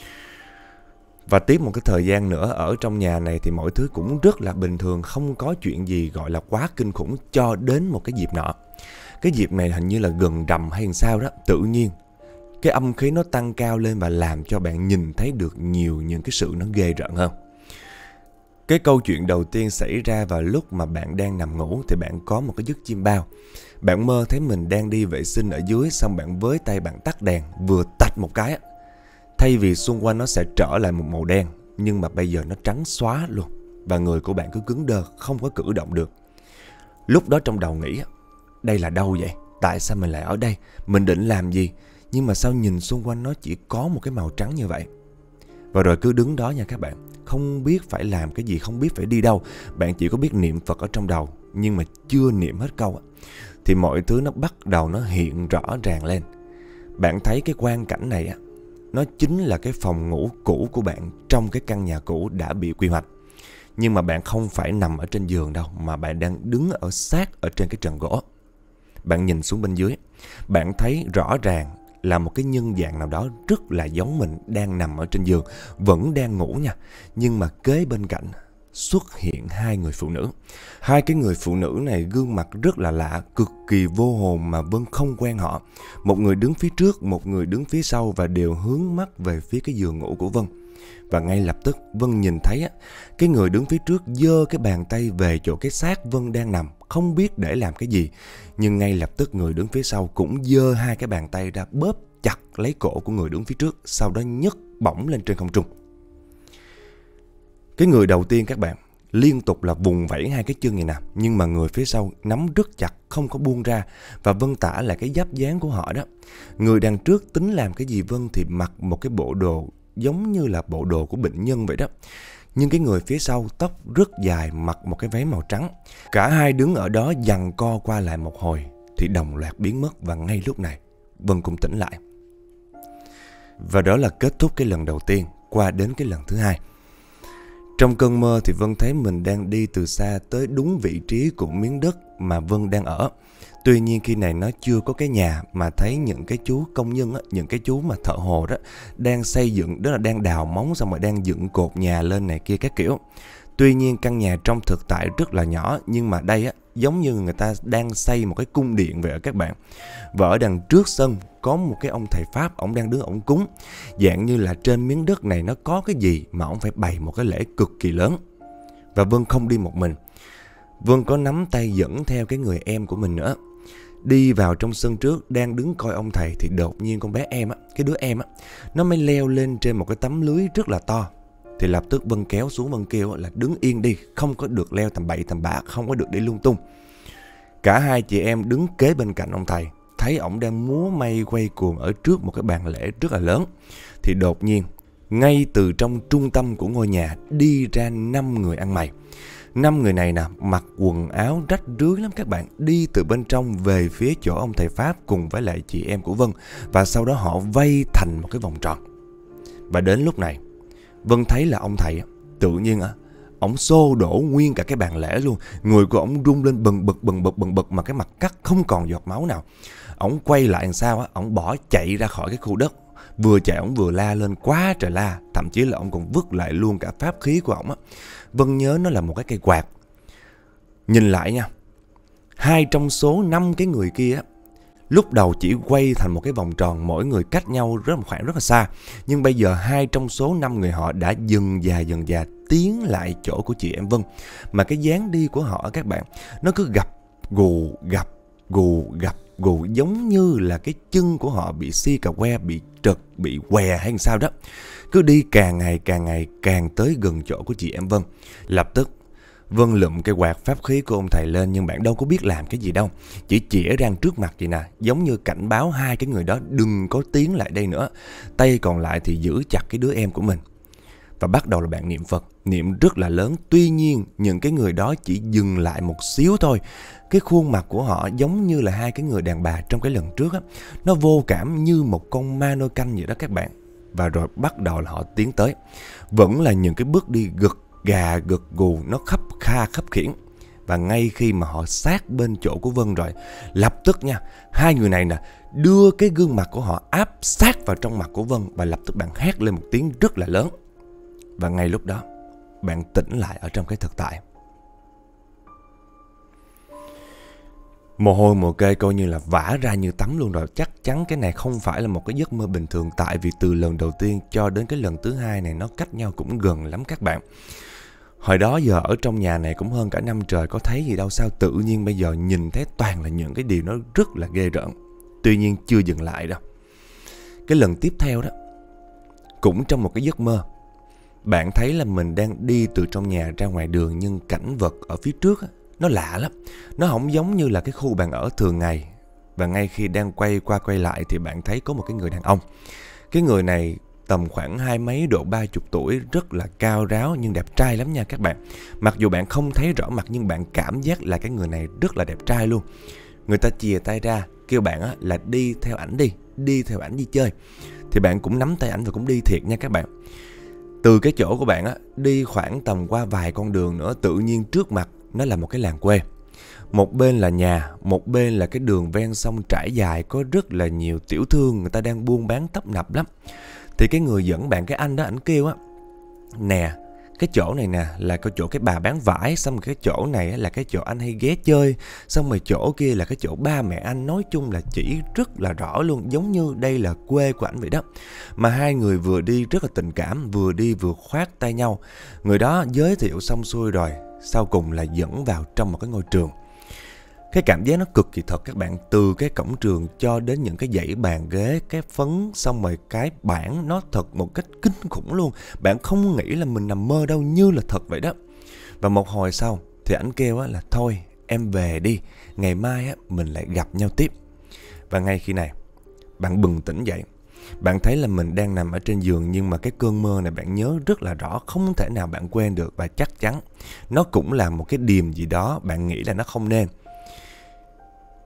Và tiếp một cái thời gian nữa ở trong nhà này thì mọi thứ cũng rất là bình thường, không có chuyện gì gọi là quá kinh khủng, cho đến một cái dịp nọ. Cái dịp này hình như là gần rằm hay sao đó, tự nhiên cái âm khí nó tăng cao lên và làm cho bạn nhìn thấy được nhiều những cái sự nó ghê rợn hơn. Cái câu chuyện đầu tiên xảy ra vào lúc mà bạn đang nằm ngủ thì bạn có một cái giấc chim bao. Bạn mơ thấy mình đang đi vệ sinh ở dưới, xong bạn với tay bạn tắt đèn, vừa tạch một cái, thay vì xung quanh nó sẽ trở lại một màu đen, nhưng mà bây giờ nó trắng xóa luôn. Và người của bạn cứ cứng đơ, không có cử động được. Lúc đó trong đầu nghĩ, đây là đâu vậy? Tại sao mình lại ở đây? Mình định làm gì? Nhưng mà sao nhìn xung quanh nó chỉ có một cái màu trắng như vậy? Và rồi cứ đứng đó nha các bạn, không biết phải làm cái gì, không biết phải đi đâu. Bạn chỉ có biết niệm Phật ở trong đầu, nhưng mà chưa niệm hết câu thì mọi thứ nó bắt đầu nó hiện rõ ràng lên. Bạn thấy cái quang cảnh này á, nó chính là cái phòng ngủ cũ của bạn trong cái căn nhà cũ đã bị quy hoạch. Nhưng mà bạn không phải nằm ở trên giường đâu, mà bạn đang đứng ở sát ở trên cái trần gỗ. Bạn nhìn xuống bên dưới, bạn thấy rõ ràng là một cái nhân dạng nào đó rất là giống mình đang nằm ở trên giường, vẫn đang ngủ nha. Nhưng mà kế bên cạnh xuất hiện hai người phụ nữ. Hai cái người phụ nữ này gương mặt rất là lạ, cực kỳ vô hồn mà Vân không quen họ. Một người đứng phía trước, một người đứng phía sau và đều hướng mắt về phía cái giường ngủ của Vân. Và ngay lập tức Vân nhìn thấy á, cái người đứng phía trước giơ cái bàn tay về chỗ cái xác Vân đang nằm, không biết để làm cái gì. Nhưng ngay lập tức người đứng phía sau cũng giơ hai cái bàn tay ra bóp chặt lấy cổ của người đứng phía trước, sau đó nhấc bổng lên trên không trung. Cái người đầu tiên các bạn liên tục là vùng vẫy hai cái chân này nè, nhưng mà người phía sau nắm rất chặt, không có buông ra. Và Vân tả là cái giáp dáng của họ đó. Người đằng trước tính làm cái gì Vân thì mặc một cái bộ đồ giống như là bộ đồ của bệnh nhân vậy đó. Nhưng cái người phía sau tóc rất dài, mặc một cái váy màu trắng. Cả hai đứng ở đó giằng co qua lại một hồi thì đồng loạt biến mất, và ngay lúc này Vân cũng tỉnh lại. Và đó là kết thúc cái lần đầu tiên. Qua đến cái lần thứ hai, trong cơn mơ thì Vân thấy mình đang đi từ xa tới đúng vị trí của miếng đất mà Vân đang ở. Tuy nhiên khi này nó chưa có cái nhà, mà thấy những cái chú công nhân á, những cái chú mà thợ hồ đó đang xây dựng, đó là đang đào móng xong rồi đang dựng cột nhà lên này kia các kiểu. Tuy nhiên căn nhà trong thực tại rất là nhỏ, nhưng mà đây á giống như người ta đang xây một cái cung điện vậy ở các bạn. Và ở đằng trước sân có một cái ông thầy Pháp, ông đang đứng ổng cúng. Dạng như là trên miếng đất này nó có cái gì mà ông phải bày một cái lễ cực kỳ lớn. Và Vân không đi một mình, Vân có nắm tay dẫn theo cái người em của mình nữa. Đi vào trong sân trước, đang đứng coi ông thầy thì đột nhiên con bé em á, cái đứa em á, nó mới leo lên trên một cái tấm lưới rất là to. Thì lập tức Vân kéo xuống, Vân kêu là đứng yên đi, không có được leo tầm bậy tầm bạ, không có được đi lung tung. Cả hai chị em đứng kế bên cạnh ông thầy, thấy ổng đang múa may quay cuồng ở trước một cái bàn lễ rất là lớn. Thì đột nhiên, ngay từ trong trung tâm của ngôi nhà đi ra năm người ăn mày. Năm người này nè, mặc quần áo rách rưới lắm các bạn, đi từ bên trong về phía chỗ ông thầy Pháp cùng với lại chị em của Vân. Và sau đó họ vây thành một cái vòng tròn. Và đến lúc này, Vân thấy là ông thầy tự nhiên á, ổng xô đổ nguyên cả cái bàn lễ luôn. Người của ổng rung lên bần bật bần bật bần bật mà cái mặt cắt không còn giọt máu nào. Ổng quay lại làm sao á, ổng bỏ chạy ra khỏi cái khu đất. Vừa chạy ổng vừa la lên quá trời la, thậm chí là ổng còn vứt lại luôn cả pháp khí của ổng á. Vân nhớ nó là một cái cây quạt. Nhìn lại nha, hai trong số năm cái người kia á, lúc đầu chỉ quay thành một cái vòng tròn, mỗi người cách nhau rất một khoảng rất là xa. Nhưng bây giờ hai trong số năm người họ đã dần dà dần dà tiến lại chỗ của chị em Vân. Mà cái dáng đi của họ các bạn, nó cứ gập gù gập gù gập gù, giống như là cái chân của họ bị si cà que, bị trật, bị què hay sao đó. Cứ đi càng ngày càng ngày càng tới gần chỗ của chị em Vân. Lập tức Vân lụm cái quạt pháp khí của ông thầy lên, nhưng bạn đâu có biết làm cái gì đâu, chỉ chĩa ra trước mặt vậy nè, giống như cảnh báo hai cái người đó đừng có tiến lại đây nữa. Tay còn lại thì giữ chặt cái đứa em của mình. Và bắt đầu là bạn niệm Phật, niệm rất là lớn. Tuy nhiên những cái người đó chỉ dừng lại một xíu thôi. Cái khuôn mặt của họ giống như là hai cái người đàn bà trong cái lần trước á, nó vô cảm như một con ma nôi canh vậy đó các bạn. Và rồi bắt đầu là họ tiến tới. Vẫn là những cái bước đi gật gà gật gù, nó khấp kha khấp khiễng. Và ngay khi mà họ sát bên chỗ của Vân rồi, lập tức nha, hai người này nè đưa cái gương mặt của họ áp sát vào trong mặt của Vân. Và lập tức bạn hét lên một tiếng rất là lớn. Và ngay lúc đó bạn tỉnh lại ở trong cái thực tại. Mồ hôi mồ kê coi như là vã ra như tắm luôn rồi. Chắc chắn cái này không phải là một cái giấc mơ bình thường, tại vì từ lần đầu tiên cho đến cái lần thứ hai này nó cách nhau cũng gần lắm các bạn. Hồi đó giờ ở trong nhà này cũng hơn cả năm trời, có thấy gì đâu, sao tự nhiên bây giờ nhìn thấy toàn là những cái điều nó rất là ghê rợn. Tuy nhiên chưa dừng lại đâu. Cái lần tiếp theo đó, cũng trong một cái giấc mơ, bạn thấy là mình đang đi từ trong nhà ra ngoài đường, nhưng cảnh vật ở phía trước á, nó lạ lắm. Nó không giống như là cái khu bạn ở thường ngày. Và ngay khi đang quay qua quay lại thì bạn thấy có một cái người đàn ông. Cái người này tầm khoảng hai mấy độ ba chục tuổi, rất là cao ráo nhưng đẹp trai lắm nha các bạn. Mặc dù bạn không thấy rõ mặt nhưng bạn cảm giác là cái người này rất là đẹp trai luôn. Người ta chìa tay ra kêu bạn á, là đi theo ảnh đi, đi theo ảnh đi chơi. Thì bạn cũng nắm tay ảnh và cũng đi thiệt nha các bạn. Từ cái chỗ của bạn á, đi khoảng tầm qua vài con đường nữa, tự nhiên trước mặt nó là một cái làng quê. Một bên là nhà, một bên là cái đường ven sông trải dài, có rất là nhiều tiểu thương, người ta đang buôn bán tấp nập lắm. Thì cái người dẫn bạn, cái anh đó, ảnh kêu á, nè, cái chỗ này nè là cái chỗ cái bà bán vải, xong rồi cái chỗ này là cái chỗ anh hay ghé chơi, xong rồi chỗ kia là cái chỗ ba mẹ anh. Nói chung là chỉ rất là rõ luôn, giống như đây là quê của ảnh vậy đó. Mà hai người vừa đi rất là tình cảm, vừa đi vừa khoác tay nhau. Người đó giới thiệu xong xuôi rồi, sau cùng là dẫn vào trong một cái ngôi trường. Cái cảm giác nó cực kỳ thật các bạn. Từ cái cổng trường cho đến những cái dãy bàn ghế, cái phấn, xong rồi cái bảng, nó thật một cách kinh khủng luôn. Bạn không nghĩ là mình nằm mơ đâu, như là thật vậy đó. Và một hồi sau thì ảnh kêu là thôi em về đi, ngày mai á, mình lại gặp nhau tiếp. Và ngay khi này bạn bừng tỉnh dậy, bạn thấy là mình đang nằm ở trên giường. Nhưng mà cái cơn mơ này bạn nhớ rất là rõ, không thể nào bạn quên được. Và chắc chắn nó cũng là một cái điềm gì đó bạn nghĩ là nó không nên.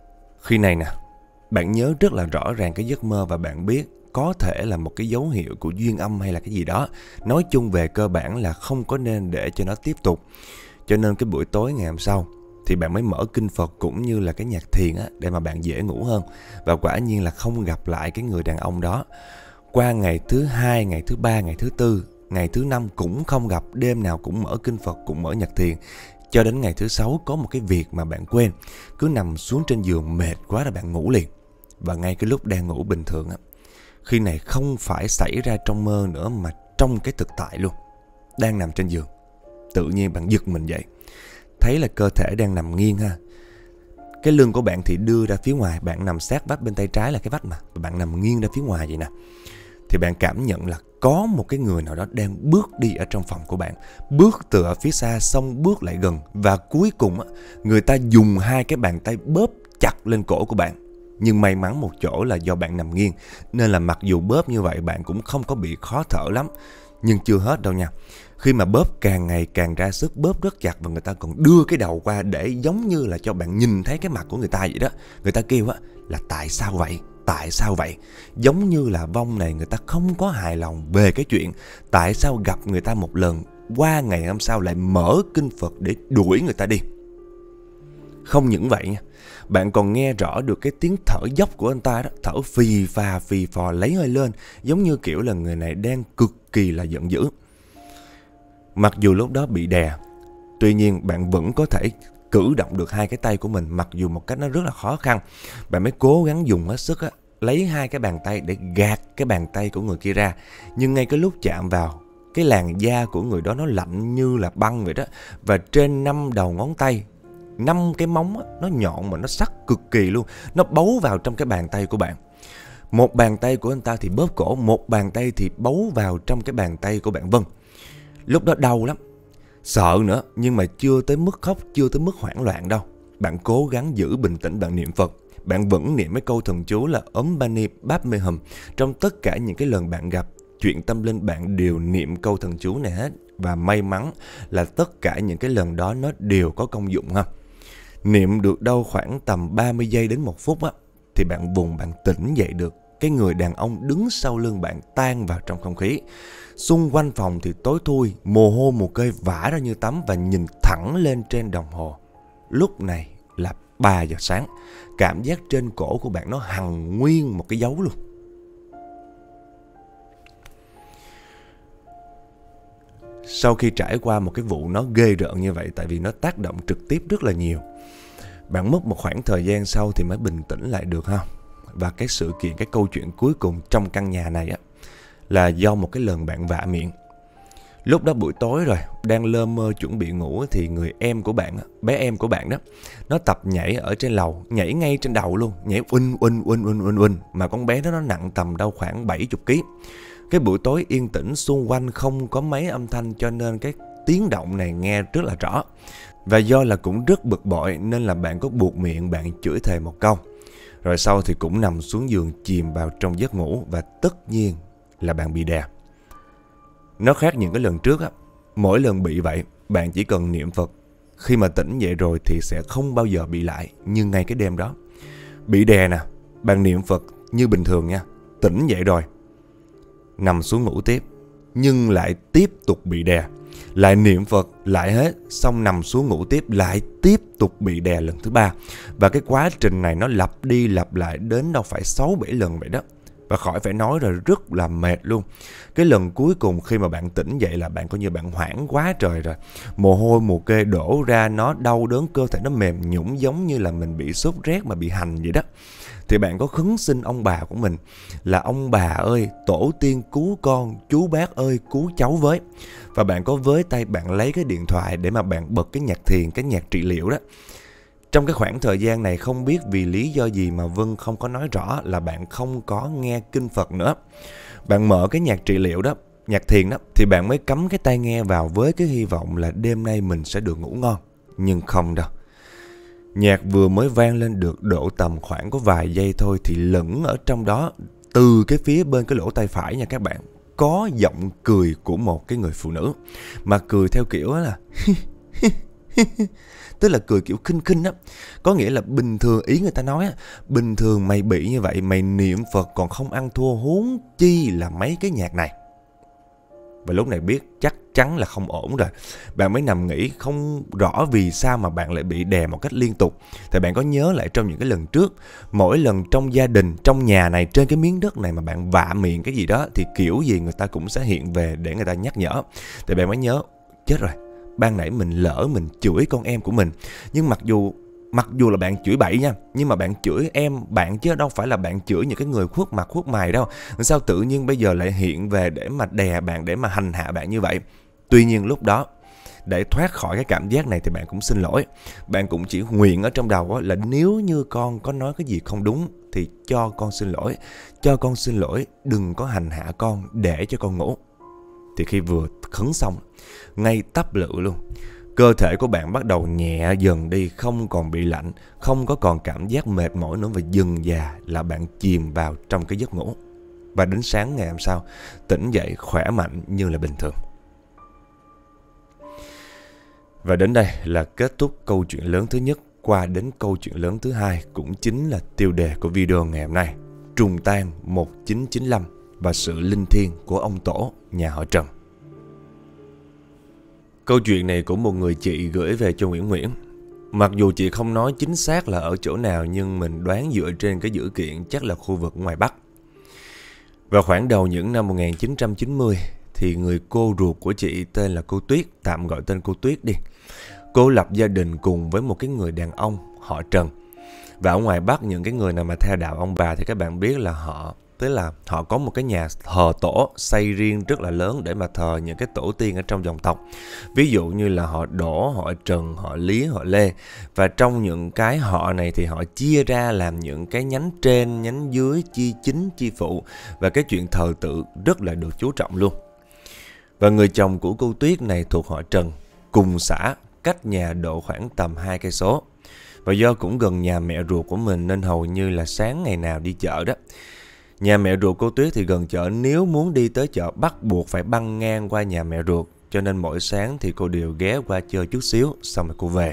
Khi này nè, bạn nhớ rất là rõ ràng cái giấc mơ và bạn biết có thể là một cái dấu hiệu của duyên âm hay là cái gì đó. Nói chung về cơ bản là không có nên để cho nó tiếp tục. Cho nên cái buổi tối ngày hôm sau thì bạn mới mở kinh Phật cũng như là cái nhạc thiền á, để mà bạn dễ ngủ hơn. Và quả nhiên là không gặp lại cái người đàn ông đó. Qua ngày thứ hai, ngày thứ ba, ngày thứ tư, ngày thứ năm cũng không gặp. Đêm nào cũng mở kinh Phật, cũng mở nhạc thiền. Cho đến ngày thứ sáu có một cái việc mà bạn quên. Cứ nằm xuống trên giường mệt quá là bạn ngủ liền. Và ngay cái lúc đang ngủ bình thường á, khi này không phải xảy ra trong mơ nữa mà trong cái thực tại luôn. Đang nằm trên giường, tự nhiên bạn giật mình dậy, thấy là cơ thể đang nằm nghiêng ha. Cái lưng của bạn thì đưa ra phía ngoài, bạn nằm sát vách, bên tay trái là cái vách mà, bạn nằm nghiêng ra phía ngoài vậy nè. Thì bạn cảm nhận là có một cái người nào đó đang bước đi ở trong phòng của bạn. Bước từ ở phía xa xong bước lại gần. Và cuối cùng á, người ta dùng hai cái bàn tay bóp chặt lên cổ của bạn. Nhưng may mắn một chỗ là do bạn nằm nghiêng, nên là mặc dù bóp như vậy bạn cũng không có bị khó thở lắm. Nhưng chưa hết đâu nha. Khi mà bóp càng ngày càng ra sức, bóp rất chặt và người ta còn đưa cái đầu qua để giống như là cho bạn nhìn thấy cái mặt của người ta vậy đó. Người ta kêu á là tại sao vậy? Tại sao vậy? Giống như là vong này người ta không có hài lòng về cái chuyện tại sao gặp người ta một lần, qua ngày hôm sau lại mở kinh Phật để đuổi người ta đi. Không những vậy nha, bạn còn nghe rõ được cái tiếng thở dốc của anh ta đó, thở phì phà phì phò lấy hơi lên, giống như kiểu là người này đang cực kỳ là giận dữ. Mặc dù lúc đó bị đè, tuy nhiên bạn vẫn có thể cử động được hai cái tay của mình, mặc dù một cách nó rất là khó khăn. Bạn mới cố gắng dùng hết sức á, lấy hai cái bàn tay để gạt cái bàn tay của người kia ra. Nhưng ngay cái lúc chạm vào, cái làn da của người đó nó lạnh như là băng vậy đó. Và trên năm đầu ngón tay, năm cái móng á, nó nhọn mà nó sắc cực kỳ luôn. Nó bấu vào trong cái bàn tay của bạn. Một bàn tay của anh ta thì bóp cổ, một bàn tay thì bấu vào trong cái bàn tay của bạn Vân. Lúc đó đau lắm, sợ nữa, nhưng mà chưa tới mức khóc, chưa tới mức hoảng loạn đâu. Bạn cố gắng giữ bình tĩnh, bạn niệm Phật. Bạn vẫn niệm mấy câu thần chú là Om Mani Padme Hum. Trong tất cả những cái lần bạn gặp chuyện tâm linh, bạn đều niệm câu thần chú này hết. Và may mắn là tất cả những cái lần đó nó đều có công dụng ha. Niệm được đâu khoảng tầm ba mươi giây đến một phút á, thì bạn vùng, bạn tỉnh dậy được. Cái người đàn ông đứng sau lưng bạn tan vào trong không khí. Xung quanh phòng thì tối thui, mồ hôi mồ kê vã ra như tắm. Và nhìn thẳng lên trên đồng hồ, lúc này là ba giờ sáng. Cảm giác trên cổ của bạn nó hằn nguyên một cái dấu luôn. Sau khi trải qua một cái vụ nó ghê rợn như vậy, tại vì nó tác động trực tiếp rất là nhiều, bạn mất một khoảng thời gian sau thì mới bình tĩnh lại được ha. Và cái sự kiện, cái câu chuyện cuối cùng trong căn nhà này á, là do một cái lần bạn vạ miệng. Lúc đó buổi tối rồi, đang lơ mơ chuẩn bị ngủ thì người em của bạn, bé em của bạn đó, nó tập nhảy ở trên lầu, nhảy ngay trên đầu luôn, nhảy uinh uinh uinh uinh uinh uinh. Mà con bé đó nó nặng tầm đâu khoảng bảy mươi ki lô gam. Cái buổi tối yên tĩnh, xung quanh không có mấy âm thanh, cho nên cái tiếng động này nghe rất là rõ. Và do là cũng rất bực bội nên là bạn có buộc miệng bạn chửi thề một câu. Rồi sau thì cũng nằm xuống giường chìm vào trong giấc ngủ. Và tất nhiên là bạn bị đè. Nó khác những cái lần trước á, mỗi lần bị vậy bạn chỉ cần niệm Phật. Khi mà tỉnh dậy rồi thì sẽ không bao giờ bị lại. Nhưng ngay cái đêm đó bị đè nè, bạn niệm Phật như bình thường nha, tỉnh dậy rồi nằm xuống ngủ tiếp, nhưng lại tiếp tục bị đè. Lại niệm Phật, lại hết, xong nằm xuống ngủ tiếp, lại tiếp tục bị đè lần thứ ba. Và cái quá trình này nó lặp đi lặp lại đến đâu phải sáu bảy lần vậy đó. Và khỏi phải nói rồi, rất là mệt luôn. Cái lần cuối cùng khi mà bạn tỉnh dậy là bạn coi như bạn hoảng quá trời rồi. Mồ hôi mồ kê đổ ra, nó đau đớn, cơ thể nó mềm nhũn giống như là mình bị sốt rét mà bị hành vậy đó. Thì bạn có khấn xin ông bà của mình là ông bà ơi, tổ tiên cứu con, chú bác ơi cứu cháu với. Và bạn có với tay bạn lấy cái điện thoại để mà bạn bật cái nhạc thiền, cái nhạc trị liệu đó. Trong cái khoảng thời gian này không biết vì lý do gì mà Vân không có nói rõ là bạn không có nghe kinh Phật nữa. Bạn mở cái nhạc trị liệu đó, nhạc thiền đó, thì bạn mới cắm cái tai nghe vào với cái hy vọng là đêm nay mình sẽ được ngủ ngon. Nhưng không đâu. Nhạc vừa mới vang lên được độ tầm khoảng có vài giây thôi thì lẫn ở trong đó, từ cái phía bên cái lỗ tai phải nha các bạn, có giọng cười của một cái người phụ nữ. Mà cười theo kiểu là Tức là cười kiểu khinh khinh á. Có nghĩa là bình thường, ý người ta nói á, bình thường mày bị như vậy, mày niệm Phật còn không ăn thua, huống chi là mấy cái nhạc này. Và lúc này biết chắc chắn là không ổn rồi. Bạn mới nằm nghĩ không rõ vì sao mà bạn lại bị đè một cách liên tục. Thì bạn có nhớ lại trong những cái lần trước, mỗi lần trong gia đình, trong nhà này, trên cái miếng đất này mà bạn vạ miệng cái gì đó, thì kiểu gì người ta cũng sẽ hiện về để người ta nhắc nhở. Thì bạn mới nhớ, chết rồi, ban nãy mình lỡ mình chửi con em của mình. Nhưng mặc dù Mặc dù là bạn chửi bậy nha, nhưng mà bạn chửi em bạn chứ đâu phải là bạn chửi những cái người khuất mặt khuất mày đâu. Sao tự nhiên bây giờ lại hiện về để mà đè bạn, để mà hành hạ bạn như vậy? Tuy nhiên lúc đó, để thoát khỏi cái cảm giác này thì bạn cũng xin lỗi. Bạn cũng chỉ nguyện ở trong đầu là nếu như con có nói cái gì không đúng thì cho con xin lỗi. Cho con xin lỗi, đừng có hành hạ con để cho con ngủ. Thì khi vừa khấn xong, ngay tắp lự luôn, cơ thể của bạn bắt đầu nhẹ dần đi, không còn bị lạnh, không có còn cảm giác mệt mỏi nữa, và dần dà là bạn chìm vào trong cái giấc ngủ. Và đến sáng ngày hôm sau, tỉnh dậy khỏe mạnh như là bình thường. Và đến đây là kết thúc câu chuyện lớn thứ nhất. Qua đến câu chuyện lớn thứ hai, cũng chính là tiêu đề của video ngày hôm nay: Trùng tang một chín chín lăm và sự linh thiêng của ông tổ nhà họ Trần. Câu chuyện này của một người chị gửi về cho Nguyễn Nguyễn. Mặc dù chị không nói chính xác là ở chỗ nào, nhưng mình đoán dựa trên cái dữ kiện chắc là khu vực ngoài Bắc. Vào khoảng đầu những năm một nghìn chín trăm chín mươi thì người cô ruột của chị tên là cô Tuyết, tạm gọi tên cô Tuyết đi. Cô lập gia đình cùng với một cái người đàn ông họ Trần. Và ở ngoài Bắc, những cái người nào mà theo đạo ông bà thì các bạn biết là họ Tức là họ có một cái nhà thờ tổ xây riêng rất là lớn để mà thờ những cái tổ tiên ở trong dòng tộc. Ví dụ như là họ Đỗ, họ Trần, họ Lý, họ Lê. Và trong những cái họ này thì họ chia ra làm những cái nhánh trên, nhánh dưới, chi chính, chi phụ. Và cái chuyện thờ tự rất là được chú trọng luôn. Và người chồng của cô Tuyết này thuộc họ Trần, cùng xã, cách nhà độ khoảng tầm hai cây số. Và do cũng gần nhà mẹ ruột của mình nên hầu như là sáng ngày nào đi chợ đó. Nhà mẹ ruột cô Tuyết thì gần chợ, nếu muốn đi tới chợ bắt buộc phải băng ngang qua nhà mẹ ruột. Cho nên mỗi sáng thì cô đều ghé qua chơi chút xíu, xong rồi cô về.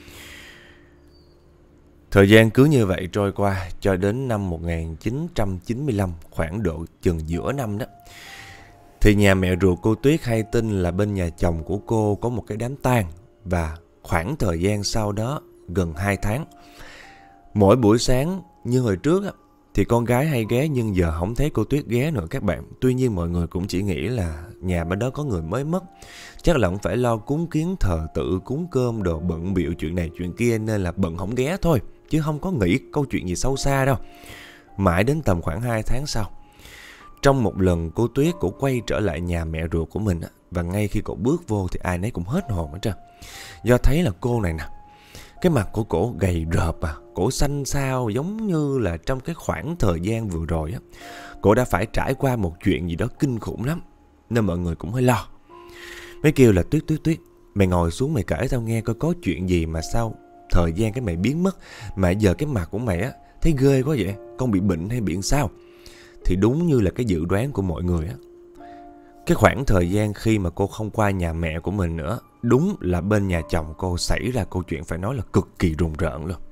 Thời gian cứ như vậy trôi qua cho đến năm một nghìn chín trăm chín mươi lăm, khoảng độ chừng giữa năm đó. Thì nhà mẹ ruột cô Tuyết hay tin là bên nhà chồng của cô có một cái đám tang. Và khoảng thời gian sau đó, gần hai tháng, mỗi buổi sáng như hồi trước á, thì con gái hay ghé, nhưng giờ không thấy cô Tuyết ghé nữa các bạn. Tuy nhiên mọi người cũng chỉ nghĩ là nhà bên đó có người mới mất, chắc là cũng phải lo cúng kiến thờ tự, cúng cơm đồ, bận bịu chuyện này chuyện kia nên là bận không ghé thôi, chứ không có nghĩ câu chuyện gì sâu xa đâu. Mãi đến tầm khoảng hai tháng sau, trong một lần cô Tuyết cũng quay trở lại nhà mẹ ruột của mình, và ngay khi cô bước vô thì ai nấy cũng hết hồn hết trơn. Do thấy là cô này nè, cái mặt của cổ gầy rợp à, cổ xanh xao giống như là trong cái khoảng thời gian vừa rồi á, cổ đã phải trải qua một chuyện gì đó kinh khủng lắm. Nên mọi người cũng hơi lo. Mới kêu là Tuyết Tuyết Tuyết, mày ngồi xuống mày kể tao nghe coi có chuyện gì mà sao thời gian cái mày biến mất, mà giờ cái mặt của mày á thấy ghê quá vậy, con bị bệnh hay bị sao? Thì đúng như là cái dự đoán của mọi người á, cái khoảng thời gian khi mà cô không qua nhà mẹ của mình nữa, đúng là bên nhà chồng cô xảy ra câu chuyện phải nói là cực kỳ rùng rợn luôn.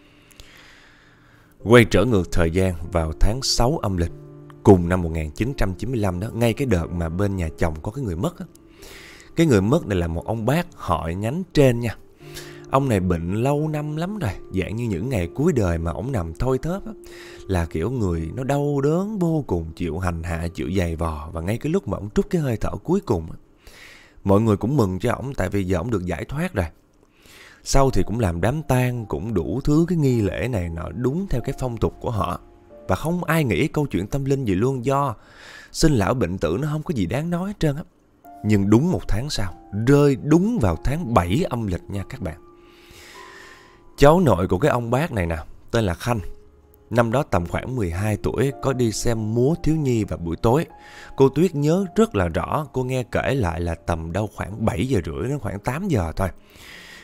Quay trở ngược thời gian vào tháng sáu âm lịch, cùng năm một nghìn chín trăm chín mươi lăm đó, ngay cái đợt mà bên nhà chồng có cái người mất á. Cái người mất này là một ông bác họ nhánh trên nha. Ông này bệnh lâu năm lắm rồi, dạng như những ngày cuối đời mà ông nằm thôi thớp á, là kiểu người nó đau đớn vô cùng, chịu hành hạ, chịu dày vò. Và ngay cái lúc mà ông trút cái hơi thở cuối cùng á, mọi người cũng mừng cho ổng, tại vì giờ ổng được giải thoát rồi. Sau thì cũng làm đám tang, cũng đủ thứ cái nghi lễ này nọ đúng theo cái phong tục của họ. Và không ai nghĩ câu chuyện tâm linh gì luôn, do sinh lão bệnh tử nó không có gì đáng nói hết trơn á. Nhưng đúng một tháng sau, rơi đúng vào tháng bảy âm lịch nha các bạn, cháu nội của cái ông bác này nè, tên là Khanh, năm đó tầm khoảng mười hai tuổi, có đi xem múa thiếu nhi vào buổi tối. Cô Tuyết nhớ rất là rõ, cô nghe kể lại là tầm đâu khoảng bảy giờ rưỡi đến khoảng tám giờ thôi.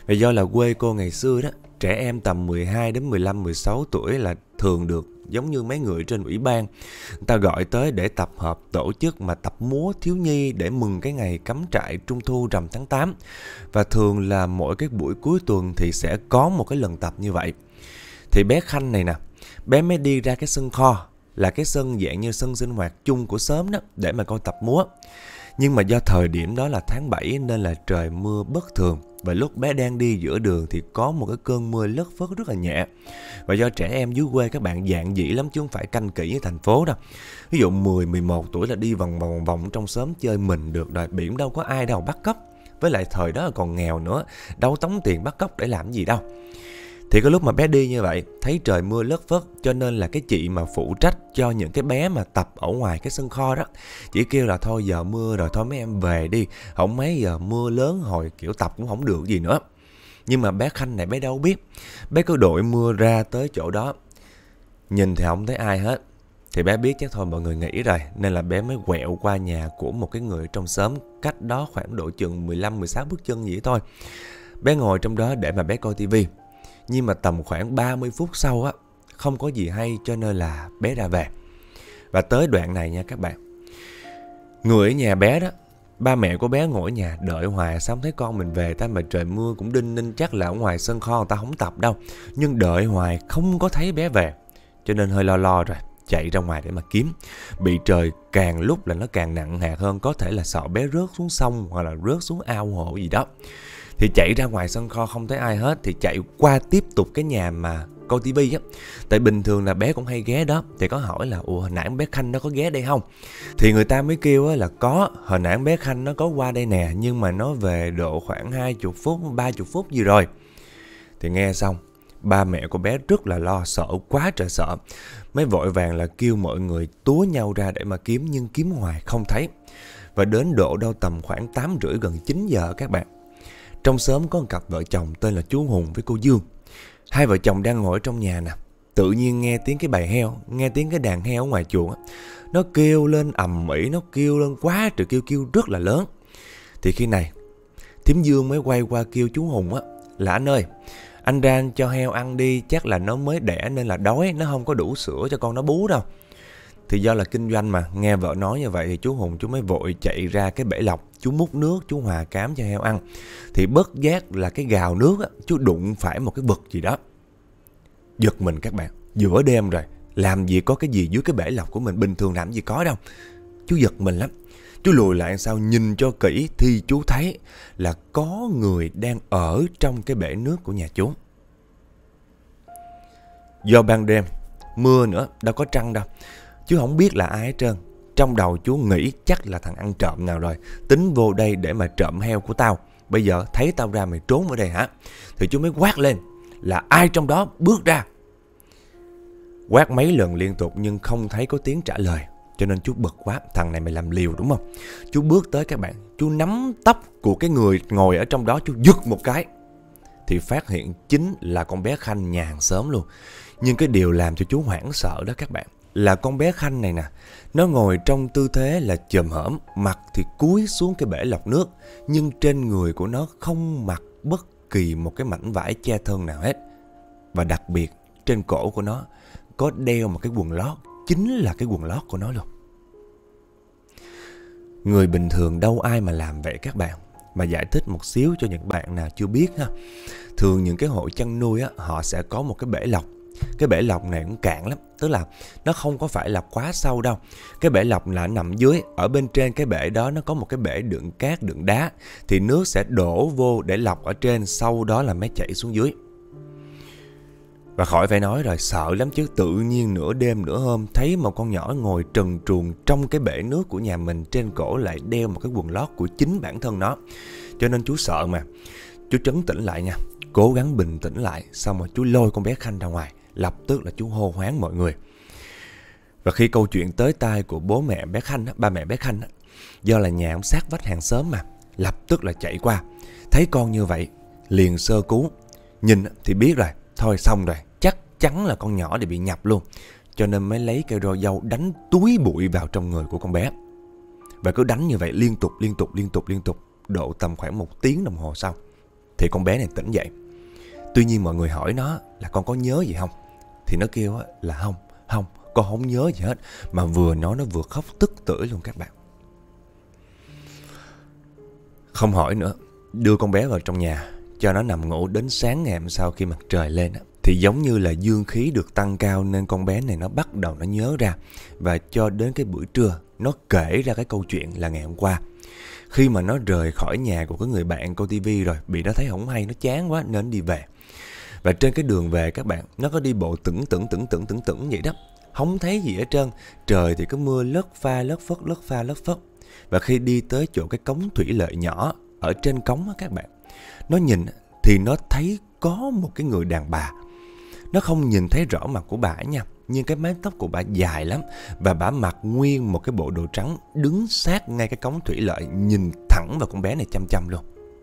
Và do là quê cô ngày xưa đó, trẻ em tầm mười hai đến mười lăm, mười sáu tuổi là thường được giống như mấy người trên ủy ban, người ta gọi tới để tập hợp tổ chức mà tập múa thiếu nhi để mừng cái ngày cắm trại trung thu rằm tháng tám. Và thường là mỗi cái buổi cuối tuần thì sẽ có một cái lần tập như vậy. Thì bé Khanh này nè, bé mới đi ra cái sân kho, là cái sân dạng như sân sinh hoạt chung của xóm đó, để mà coi tập múa. Nhưng mà do thời điểm đó là tháng bảy nên là trời mưa bất thường. Và lúc bé đang đi giữa đường thì có một cái cơn mưa lất phất rất là nhẹ. Và do trẻ em dưới quê các bạn dạn dĩ lắm chứ không phải canh kỹ như thành phố đâu. Ví dụ mười, mười một tuổi là đi vòng vòng vòng trong xóm chơi mình được rồi. Biển đâu có ai đâu bắt cóc. Với lại thời đó là còn nghèo nữa, đâu tống tiền bắt cóc để làm gì đâu. Thì cái lúc mà bé đi như vậy, thấy trời mưa lất phất, cho nên là cái chị mà phụ trách cho những cái bé mà tập ở ngoài cái sân kho đó, chỉ kêu là thôi giờ mưa rồi, thôi mấy em về đi, không mấy giờ mưa lớn hồi kiểu tập cũng không được gì nữa. Nhưng mà bé Khanh này bé đâu biết, bé cứ đội mưa ra tới chỗ đó, nhìn thì không thấy ai hết. Thì bé biết chắc thôi mọi người nghỉ rồi, nên là bé mới quẹo qua nhà của một cái người trong xóm, cách đó khoảng độ chừng mười lăm, mười sáu bước chân vậy thôi. Bé ngồi trong đó để mà bé coi tivi. Nhưng mà tầm khoảng ba mươi phút sau á, không có gì hay cho nên là bé ra về. Và tới đoạn này nha các bạn, người ở nhà bé đó, ba mẹ của bé ngồi ở nhà đợi hoài, sao không thấy con mình về ta, mà trời mưa cũng đinh ninh, chắc là ở ngoài sân kho người ta không tập đâu. Nhưng đợi hoài không có thấy bé về, cho nên hơi lo lo rồi, chạy ra ngoài để mà kiếm. Bị trời càng lúc là nó càng nặng hạt hơn, có thể là sợ bé rớt xuống sông hoặc là rớt xuống ao hồ gì đó. Thì chạy ra ngoài sân kho không thấy ai hết, thì chạy qua tiếp tục cái nhà mà coi tivi á. Tại bình thường là bé cũng hay ghé đó. Thì có hỏi là ủa hồi nãy bé Khanh nó có ghé đây không? Thì người ta mới kêu là có, hồi nãy bé Khanh nó có qua đây nè, nhưng mà nó về độ khoảng hai mươi phút, ba mươi phút gì rồi. Thì nghe xong, ba mẹ của bé rất là lo, sợ quá trời sợ. Mới vội vàng là kêu mọi người túa nhau ra để mà kiếm, nhưng kiếm hoài không thấy. Và đến độ đâu tầm khoảng tám rưỡi gần chín giờ các bạn, trong xóm có một cặp vợ chồng tên là chú Hùng với cô Dương. Hai vợ chồng đang ngồi trong nhà nè, tự nhiên nghe tiếng cái bầy heo, nghe tiếng cái đàn heo ở ngoài chuồng á, nó kêu lên ầm ĩ, nó kêu lên quá trời, kêu kêu rất là lớn. Thì khi này thím Dương mới quay qua kêu chú Hùng á là anh ơi, anh ra anh cho heo ăn đi, chắc là nó mới đẻ nên là đói, nó không có đủ sữa cho con nó bú đâu. Thì do là kinh doanh mà, nghe vợ nói như vậy thì chú Hùng chú mới vội chạy ra cái bể lọc, chú múc nước, chú hòa cám cho heo ăn. Thì bất giác là cái gào nước á, chú đụng phải một cái vật gì đó. Giật mình các bạn, giữa đêm rồi, làm gì có cái gì dưới cái bể lọc của mình, bình thường làm gì có đâu. Chú giật mình lắm, chú lùi lại sao nhìn cho kỹ thì chú thấy là có người đang ở trong cái bể nước của nhà chú. Do ban đêm, mưa nữa, đâu có trăng đâu, chú không biết là ai hết trơn. Trong đầu chú nghĩ chắc là thằng ăn trộm nào rồi, tính vô đây để mà trộm heo của tao. Bây giờ thấy tao ra mày trốn ở đây hả? Thì chú mới quát lên là ai trong đó bước ra. Quát mấy lần liên tục nhưng không thấy có tiếng trả lời. Cho nên chú bực quá, thằng này mày làm liều đúng không? Chú bước tới các bạn, chú nắm tóc của cái người ngồi ở trong đó, chú giật một cái. Thì phát hiện chính là con bé Khanh nhà hàng xóm luôn. Nhưng cái điều làm cho chú hoảng sợ đó các bạn, là con bé Khanh này nè, nó ngồi trong tư thế là chồm hổm, mặt thì cúi xuống cái bể lọc nước, nhưng trên người của nó không mặc bất kỳ một cái mảnh vải che thân nào hết. Và đặc biệt trên cổ của nó có đeo một cái quần lót, chính là cái quần lót của nó luôn. Người bình thường đâu ai mà làm vậy các bạn. Mà giải thích một xíu cho những bạn nào chưa biết ha. Thường những cái hộ chăn nuôi á, họ sẽ có một cái bể lọc. Cái bể lọc này cũng cạn lắm, tức là nó không có phải là quá sâu đâu. Cái bể lọc là nằm dưới, ở bên trên cái bể đó nó có một cái bể đựng cát, đựng đá. Thì nước sẽ đổ vô để lọc ở trên, sau đó là mới chảy xuống dưới. Và khỏi phải nói rồi, sợ lắm chứ. Tự nhiên nửa đêm nửa hôm thấy một con nhỏ ngồi trần truồng trong cái bể nước của nhà mình, trên cổ lại đeo một cái quần lót của chính bản thân nó. Cho nên chú sợ mà. Chú trấn tĩnh lại nha, cố gắng bình tĩnh lại. Xong rồi chú lôi con bé Khanh ra ngoài, lập tức là chú hô hoán mọi người. Và khi câu chuyện tới tai của bố mẹ bé Khanh, ba mẹ bé Khanh, do là nhà ông sát vách hàng xóm mà, lập tức là chạy qua. Thấy con như vậy, liền sơ cứu. Nhìn thì biết rồi, thôi xong rồi, chắc chắn là con nhỏ để bị nhập luôn. Cho nên mới lấy cây roi dâu đánh túi bụi vào trong người của con bé. Và cứ đánh như vậy liên tục, liên tục, liên tục, liên tục, độ tầm khoảng một tiếng đồng hồ sau. thì con bé này tỉnh dậy. Tuy nhiên mọi người hỏi nó là con có nhớ gì không, thì nó kêu là không, không, con không nhớ gì hết. Mà vừa nói nó vừa khóc tức tưởi luôn các bạn. Không hỏi nữa, đưa con bé vào trong nhà, cho nó nằm ngủ đến sáng ngày hôm sau khi mặt trời lên á. Thì giống như là dương khí được tăng cao nên con bé này nó bắt đầu nó nhớ ra. Và cho đến cái buổi trưa, nó kể ra cái câu chuyện là ngày hôm qua. Khi mà nó rời khỏi nhà của cái người bạn coi tivi rồi, bị nó thấy không hay, nó chán quá nên đi về. Và trên cái đường về các bạn, nó có đi bộ tửng tửng tửng tửng tửng tửng vậy đó. Không thấy gì hết trơn. Trời thì cứ mưa lất pha lất phất lất pha lất phất. Và khi đi tới chỗ cái cống thủy lợi nhỏ ở trên cống á các bạn, nó nhìn thì nó thấy có một cái người đàn bà. Nó không nhìn thấy rõ mặt của bà nha, nhưng cái mái tóc của bà dài lắm. Và bà mặc nguyên một cái bộ đồ trắng, đứng sát ngay cái cống thủy lợi, nhìn thẳng vào con bé này chăm chăm luôn.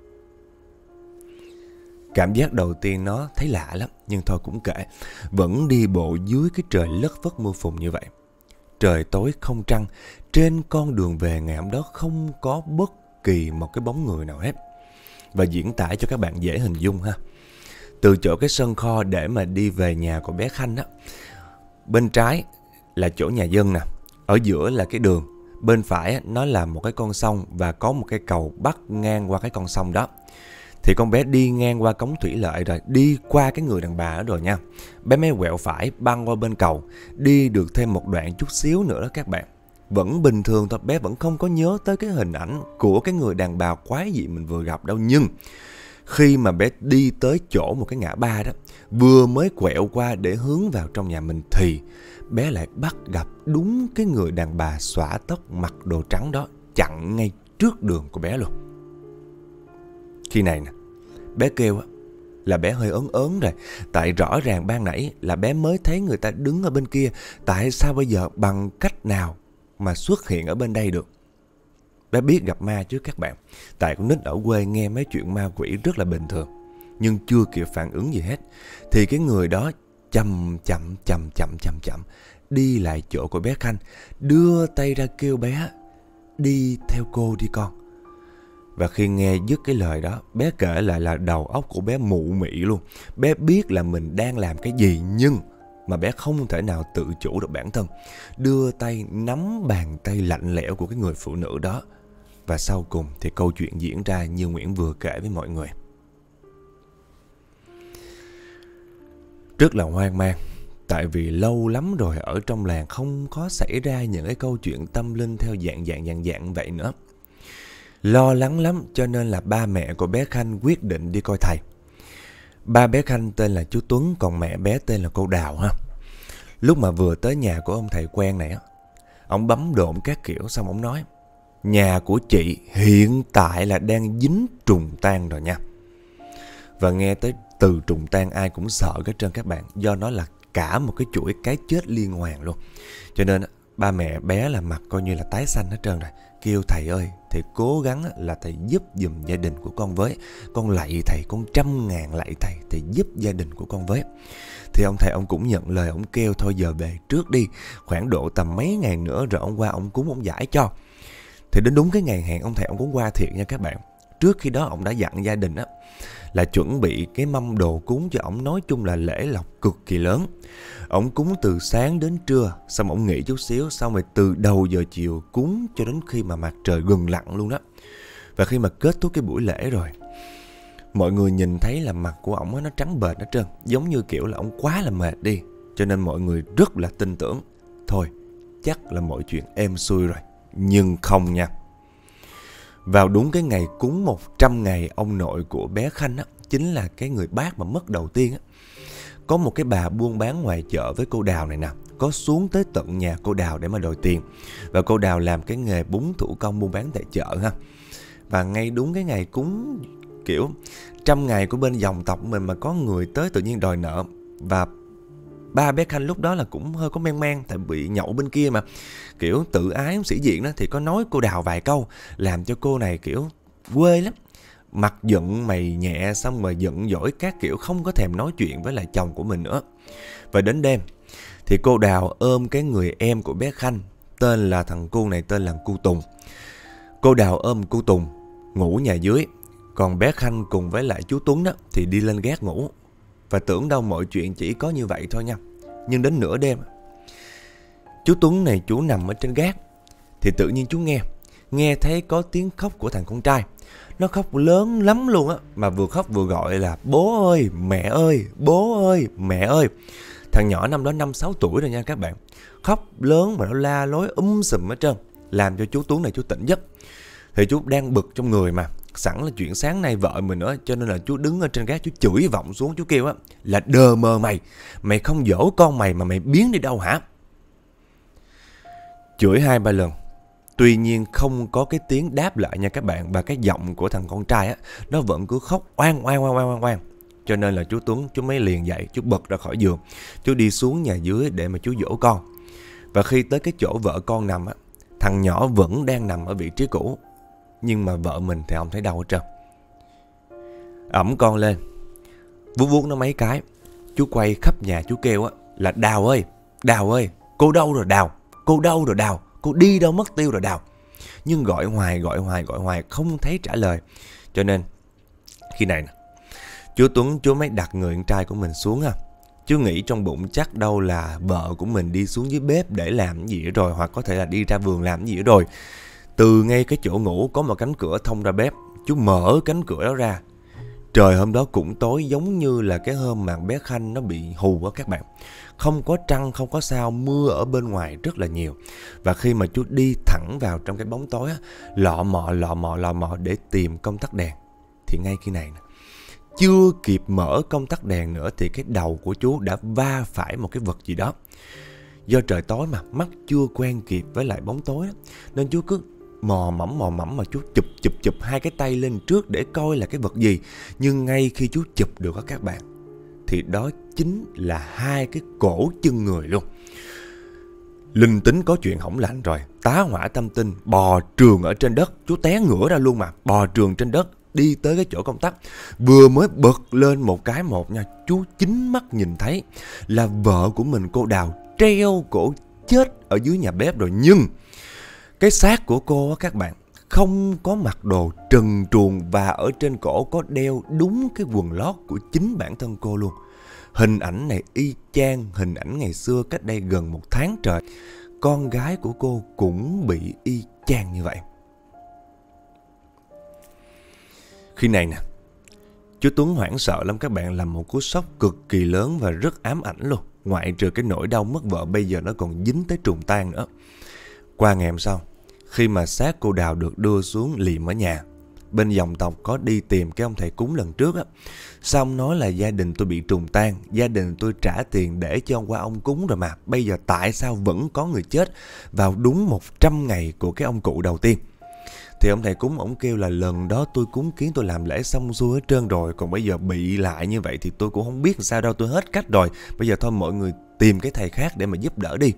Cảm giác đầu tiên nó thấy lạ lắm, nhưng thôi cũng kệ. Vẫn đi bộ dưới cái trời lất phất mưa phùn như vậy. Trời tối không trăng, trên con đường về ngày hôm đó không có bất kỳ một cái bóng người nào hết. Và diễn tả cho các bạn dễ hình dung ha. Từ chỗ cái sân kho để mà đi về nhà của bé Khanh á, bên trái là chỗ nhà dân nè, ở giữa là cái đường, bên phải á, nó là một cái con sông và có một cái cầu bắc ngang qua cái con sông đó. Thì con bé đi ngang qua cống thủy lợi rồi, đi qua cái người đàn bà đó rồi nha. Bé mới quẹo phải băng qua bên cầu, đi được thêm một đoạn chút xíu nữa đó các bạn. Vẫn bình thường thôi, bé vẫn không có nhớ tới cái hình ảnh của cái người đàn bà quái dị mình vừa gặp đâu. Nhưng khi mà bé đi tới chỗ một cái ngã ba đó, vừa mới quẹo qua để hướng vào trong nhà mình, thì bé lại bắt gặp đúng cái người đàn bà xõa tóc mặc đồ trắng đó, chặn ngay trước đường của bé luôn. Khi này nè, bé kêu là bé hơi ớn ớn rồi. Tại rõ ràng ban nãy là bé mới thấy người ta đứng ở bên kia, tại sao bây giờ bằng cách nào mà xuất hiện ở bên đây được? Bé biết gặp ma chứ các bạn. Tại con nít ở quê nghe mấy chuyện ma quỷ rất là bình thường. Nhưng chưa kịp phản ứng gì hết, thì cái người đó chậm chậm chậm chậm chậm chậm đi lại chỗ của bé Khanh, đưa tay ra kêu bé đi theo cô đi con. Và khi nghe dứt cái lời đó, bé kể lại là đầu óc của bé mụ mị luôn. Bé biết là mình đang làm cái gì, nhưng mà bé không thể nào tự chủ được bản thân. Đưa tay nắm bàn tay lạnh lẽo của cái người phụ nữ đó. Và sau cùng thì câu chuyện diễn ra như Nguyễn vừa kể với mọi người. Rất là hoang mang. Tại vì lâu lắm rồi ở trong làng không có xảy ra những cái câu chuyện tâm linh theo dạng dạng dạng dạng vậy nữa. Lo lắng lắm cho nên là ba mẹ của bé Khanh quyết định đi coi thầy. Ba bé Khanh tên là chú Tuấn, còn mẹ bé tên là cô Đào ha. Lúc mà vừa tới nhà của ông thầy quen này á, ông bấm độn các kiểu xong ông nói: nhà của chị hiện tại là đang dính trùng tang rồi nha. Và nghe tới từ trùng tang ai cũng sợ hết trơn các bạn, do nó là cả một cái chuỗi cái chết liên hoàn luôn. Cho nên ba mẹ bé là mặt coi như là tái xanh hết trơn rồi. Kêu thầy ơi, thầy cố gắng là thầy giúp giùm gia đình của con với. Con lạy thầy, con trăm ngàn lạy thầy, thầy giúp gia đình của con với. Thì ông thầy ông cũng nhận lời, ông kêu thôi giờ về trước đi, khoảng độ tầm mấy ngày nữa rồi ông qua ông cúng ông giải cho. Thì đến đúng cái ngày hẹn ông thầy ông cũng qua thiệt nha các bạn. Trước khi đó ông đã dặn gia đình á là chuẩn bị cái mâm đồ cúng cho ổng, nói chung là lễ lộc cực kỳ lớn. Ổng cúng từ sáng đến trưa, xong ổng nghỉ chút xíu, xong rồi từ đầu giờ chiều cúng cho đến khi mà mặt trời gần lặn luôn đó. Và khi mà kết thúc cái buổi lễ rồi, mọi người nhìn thấy là mặt của ổng nó trắng bệch hết trơn, giống như kiểu là ổng quá là mệt đi. Cho nên mọi người rất là tin tưởng, thôi chắc là mọi chuyện êm xuôi rồi. Nhưng không nha. Vào đúng cái ngày cúng một trăm ngày ông nội của bé Khanh á, chính là cái người bác mà mất đầu tiên á, có một cái bà buôn bán ngoài chợ với cô Đào này nè, có xuống tới tận nhà cô Đào để mà đòi tiền. Và cô Đào làm cái nghề bún thủ công buôn bán tại chợ ha. Và ngay đúng cái ngày cúng kiểu trăm ngày của bên dòng tộc mình mà có người tới tự nhiên đòi nợ. Và ba bé Khanh lúc đó là cũng hơi có men men, tại bị nhậu bên kia mà, kiểu tự ái sĩ diện đó, thì có nói cô Đào vài câu làm cho cô này kiểu quê lắm, mặt giận mày nhẹ, xong rồi giận dỗi các kiểu, không có thèm nói chuyện với lại chồng của mình nữa. Và đến đêm thì cô Đào ôm cái người em của bé Khanh, tên là thằng cu này tên là cu Tùng. Cô Đào ôm cu Tùng ngủ nhà dưới, Còn bé Khanh cùng với lại chú Tuấn đó thì đi lên gác ngủ. Và tưởng đâu mọi chuyện chỉ có như vậy thôi nha. Nhưng đến nửa đêm, chú Tuấn này chú nằm ở trên gác thì tự nhiên chú nghe Nghe thấy có tiếng khóc của thằng con trai. Nó khóc lớn lắm luôn á, mà vừa khóc vừa gọi là bố ơi, mẹ ơi, bố ơi, mẹ ơi. Thằng nhỏ năm đó năm sáu tuổi rồi nha các bạn. Khóc lớn mà nó la lối um sùm hết trơn, làm cho chú Tuấn này chú tỉnh giấc. Thì chú đang bực trong người mà, sẵn là chuyện sáng nay vợ mình nữa, cho nên là chú đứng ở trên gác chú chửi vọng xuống. Chú kêu á là đờ mờ mày, mày không dỗ con mày mà mày biến đi đâu hả? Chửi hai ba lần, tuy nhiên không có cái tiếng đáp lại nha các bạn. Và cái giọng của thằng con trai á, nó vẫn cứ khóc oan oan oan oan oan. Cho nên là chú Tuấn chú mới liền dậy, chú bật ra khỏi giường, chú đi xuống nhà dưới để mà chú dỗ con. Và khi tới cái chỗ vợ con nằm á, thằng nhỏ vẫn đang nằm ở vị trí cũ, nhưng mà vợ mình thì không thấy đâu hết trơn. Ẵm con lên, vuốt vuốt nó mấy cái, chú quay khắp nhà chú kêu á là Đào ơi, Đào ơi, cô đâu rồi Đào, cô đâu rồi Đào, cô đi đâu mất tiêu rồi Đào. Nhưng gọi hoài gọi hoài gọi hoài không thấy trả lời. Cho nên khi này nè, chú Tuấn chú mới đặt người con trai của mình xuống ha. Chú nghĩ trong bụng chắc đâu là vợ của mình đi xuống dưới bếp để làm cái gì rồi, hoặc có thể là đi ra vườn làm cái gì rồi. Từ ngay cái chỗ ngủ có một cánh cửa thông ra bếp, chú mở cánh cửa đó ra. Trời hôm đó cũng tối, giống như là cái hôm mà bé Khanh nó bị hù á các bạn. Không có trăng, không có sao, mưa ở bên ngoài rất là nhiều. Và khi mà chú đi thẳng vào trong cái bóng tối á, lọ mọ lọ mọ lọ mọ để tìm công tắc đèn, thì ngay khi này nè, chưa kịp mở công tắc đèn nữa thì cái đầu của chú đã va phải một cái vật gì đó. Do trời tối mà mắt chưa quen kịp với lại bóng tối đó, nên chú cứ mò mẫm mò mẫm mà chú chụp chụp chụp hai cái tay lên trước để coi là cái vật gì. Nhưng ngay khi chú chụp được á các bạn, thì đó chính là hai cái cổ chân người luôn. Linh tính có chuyện hỏng lành rồi, tá hỏa tâm tinh, bò trường ở trên đất. Chú té ngửa ra luôn mà, bò trường trên đất, đi tới cái chỗ công tắc. Vừa mới bật lên một cái một nha, chú chính mắt nhìn thấy là vợ của mình, cô Đào, treo cổ chết ở dưới nhà bếp rồi. Nhưng cái xác của cô á các bạn, không có mặc đồ, trần truồng, và ở trên cổ có đeo đúng cái quần lót của chính bản thân cô luôn. Hình ảnh này y chang hình ảnh ngày xưa cách đây gần một tháng trời. Con gái của cô cũng bị y chang như vậy. Khi này nè, chú Tuấn hoảng sợ lắm các bạn, làm một cú sốc cực kỳ lớn và rất ám ảnh luôn. Ngoại trừ cái nỗi đau mất vợ, bây giờ nó còn dính tới trùng tang nữa. Qua ngày hôm sau, khi mà xác cô Đào được đưa xuống liệm ở nhà, bên dòng tộc có đi tìm cái ông thầy cúng lần trước á. Xong nói là gia đình tôi bị trùng tang, gia đình tôi trả tiền để cho ông qua ông cúng rồi mà, bây giờ tại sao vẫn có người chết vào đúng một trăm ngày của cái ông cụ đầu tiên. Thì ông thầy cúng ổng kêu là lần đó tôi cúng kiến, tôi làm lễ xong xuôi hết trơn rồi, còn bây giờ bị lại như vậy thì tôi cũng không biết sao đâu, tôi hết cách rồi. Bây giờ thôi mọi người tìm cái thầy khác để mà giúp đỡ đi.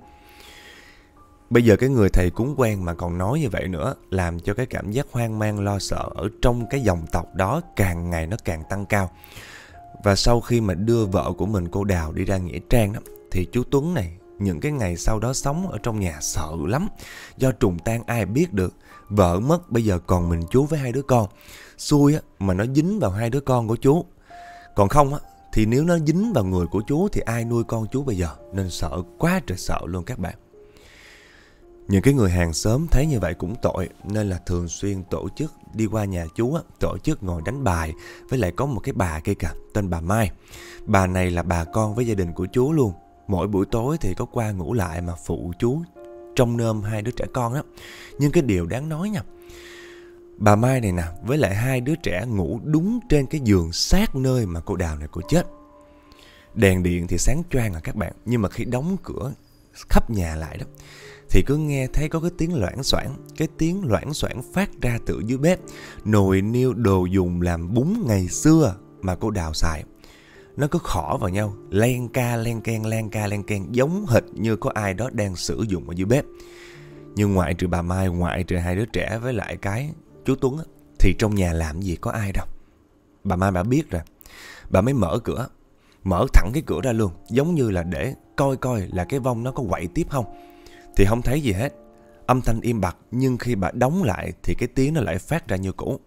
Bây giờ cái người thầy cúng quen mà còn nói như vậy nữa, làm cho cái cảm giác hoang mang lo sợ ở trong cái dòng tộc đó càng ngày nó càng tăng cao. Và sau khi mà đưa vợ của mình, cô Đào, đi ra nghĩa trang đó, thì chú Tuấn này những cái ngày sau đó sống ở trong nhà sợ lắm. Do trùng tang ai biết được, vợ mất bây giờ còn mình chú với hai đứa con. Xui á mà nó dính vào hai đứa con của chú, còn không á thì nếu nó dính vào người của chú thì ai nuôi con chú bây giờ. Nên sợ quá trời sợ luôn các bạn. Những cái người hàng xóm thấy như vậy cũng tội, nên là thường xuyên tổ chức đi qua nhà chú á, tổ chức ngồi đánh bài. Với lại có một cái bà kia kìa, tên bà Mai. Bà này là bà con với gia đình của chú luôn. Mỗi buổi tối thì có qua ngủ lại mà phụ chú trông nom hai đứa trẻ con đó. Nhưng cái điều đáng nói nha, bà Mai này nè với lại hai đứa trẻ ngủ đúng trên cái giường sát nơi mà cô Đào này cô chết. Đèn điện thì sáng choang à các bạn, nhưng mà khi đóng cửa khắp nhà lại đó thì cứ nghe thấy có cái tiếng loảng xoảng. Cái tiếng loảng xoảng phát ra từ dưới bếp. Nồi niêu đồ dùng làm bún ngày xưa mà cô Đào xài, nó cứ khỏ vào nhau, len ca len keng len ca len keng, giống hệt như có ai đó đang sử dụng ở dưới bếp. Nhưng ngoại trừ bà Mai, ngoại trừ hai đứa trẻ với lại cái chú Tuấn á, thì trong nhà làm gì có ai đâu. Bà Mai bà biết rồi, bà mới mở cửa, mở thẳng cái cửa ra luôn, giống như là để coi coi là cái vong nó có quậy tiếp không. Thì không thấy gì hết, âm thanh im bặt. Nhưng khi bà đóng lại thì cái tiếng nó lại phát ra như cũ.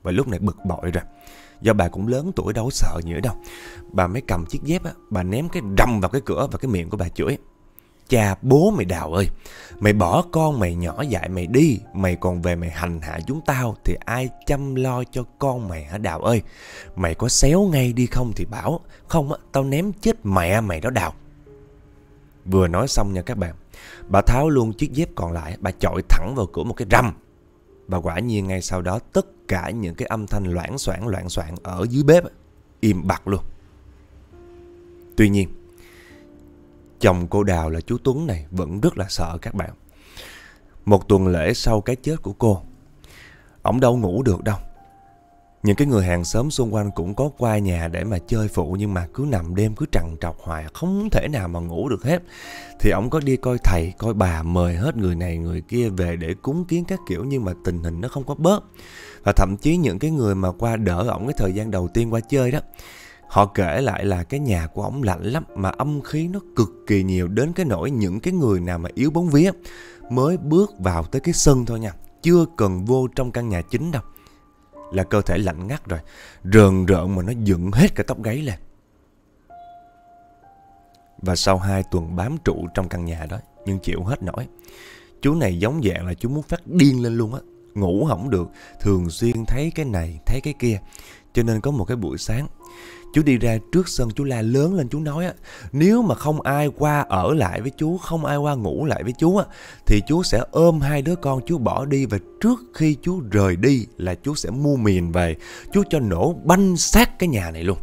Và lúc này bực bội rồi, do bà cũng lớn tuổi đâu có sợ gì nữa đâu. Bà mới cầm chiếc dép á, bà ném cái rầm vào cái cửa và cái miệng của bà chửi: cha bố mày Đào ơi, mày bỏ con mày nhỏ dại mày đi, mày còn về mày hành hạ chúng tao thì ai chăm lo cho con mày hả Đào ơi? Mày có xéo ngay đi không thì bảo, không á tao ném chết mẹ mày đó Đào. Vừa nói xong nha các bạn, bà tháo luôn chiếc dép còn lại, bà chọi thẳng vào cửa một cái rầm. Và quả nhiên ngay sau đó tất cả những cái âm thanh loảng xoảng loạn xoạng ở dưới bếp im bặt luôn. Tuy nhiên, chồng cô Đào là chú Tuấn này vẫn rất là sợ các bạn. Một tuần lễ sau cái chết của cô, ổng đâu ngủ được đâu. Những cái người hàng xóm xung quanh cũng có qua nhà để mà chơi phụ, nhưng mà cứ nằm đêm cứ trằn trọc hoài, không thể nào mà ngủ được hết. Thì ổng có đi coi thầy, coi bà, mời hết người này người kia về để cúng kiến các kiểu, nhưng mà tình hình nó không có bớt. Và thậm chí những cái người mà qua đỡ ổng cái thời gian đầu tiên qua chơi đó, họ kể lại là cái nhà của ổng lạnh lắm, mà âm khí nó cực kỳ nhiều, đến cái nỗi những cái người nào mà yếu bóng vía mới bước vào tới cái sân thôi nha, chưa cần vô trong căn nhà chính đâu, là cơ thể lạnh ngắt rồi, rờn rợn mà nó dựng hết cả tóc gáy lên. Và sau hai tuần bám trụ trong căn nhà đó nhưng chịu hết nổi, chú này giống dạng là chú muốn phát điên lên luôn á, ngủ không được, thường xuyên thấy cái này thấy cái kia. Cho nên có một cái buổi sáng, chú đi ra trước sân, chú la lớn lên, chú nói á, nếu mà không ai qua ở lại với chú, không ai qua ngủ lại với chú á, thì chú sẽ ôm hai đứa con chú bỏ đi, và trước khi chú rời đi là chú sẽ mua mìn về, chú cho nổ banh xác cái nhà này luôn.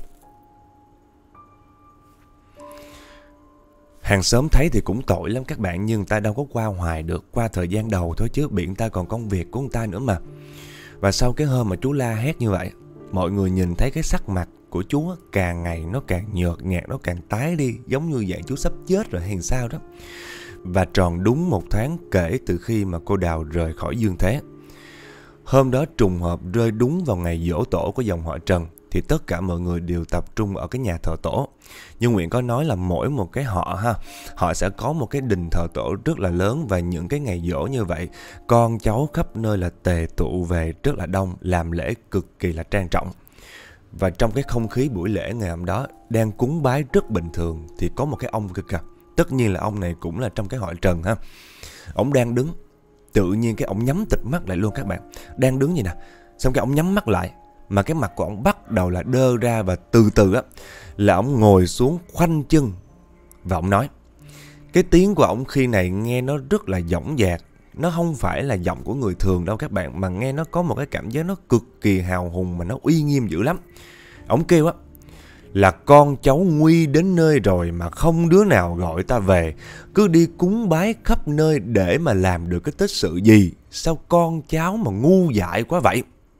Hàng xóm thấy thì cũng tội lắm các bạn, nhưng người ta đâu có qua hoài được, qua thời gian đầu thôi chứ bị người ta còn công việc của người ta nữa mà. Và sau cái hôm mà chú la hét như vậy, mọi người nhìn thấy cái sắc mặt của chú á, càng ngày nó càng nhợt nhạt, nó càng tái đi, giống như dạng chú sắp chết rồi hay sao đó. Và tròn đúng một tháng kể từ khi mà cô Đào rời khỏi dương thế. Hôm đó trùng hợp rơi đúng vào ngày giỗ tổ của dòng họ Trần, thì tất cả mọi người đều tập trung ở cái nhà thờ tổ. Nhưng Nguyễn có nói là mỗi một cái họ ha, họ sẽ có một cái đình thờ tổ rất là lớn, và những cái ngày giỗ như vậy, con cháu khắp nơi là tề tụ về rất là đông, làm lễ cực kỳ là trang trọng. Và trong cái không khí buổi lễ ngày hôm đó, đang cúng bái rất bình thường, thì có một cái ông cực kìa. Tất nhiên là ông này cũng là trong cái họ Trần ha. Ông đang đứng, tự nhiên cái ông nhắm tịt mắt lại luôn các bạn. Đang đứng vậy nè, xong cái ông nhắm mắt lại, mà cái mặt của ông bắt đầu là đơ ra, và từ từ á là ông ngồi xuống khoanh chân. Và ông nói, cái tiếng của ông khi này nghe nó rất là dõng dạc, nó không phải là giọng của người thường đâu các bạn, mà nghe nó có một cái cảm giác nó cực kỳ hào hùng, mà nó uy nghiêm dữ lắm. Ông kêu á là con cháu nguy đến nơi rồi mà không đứa nào gọi ta về, cứ đi cúng bái khắp nơi để mà làm được cái tích sự gì, sao con cháu mà ngu dại quá vậy.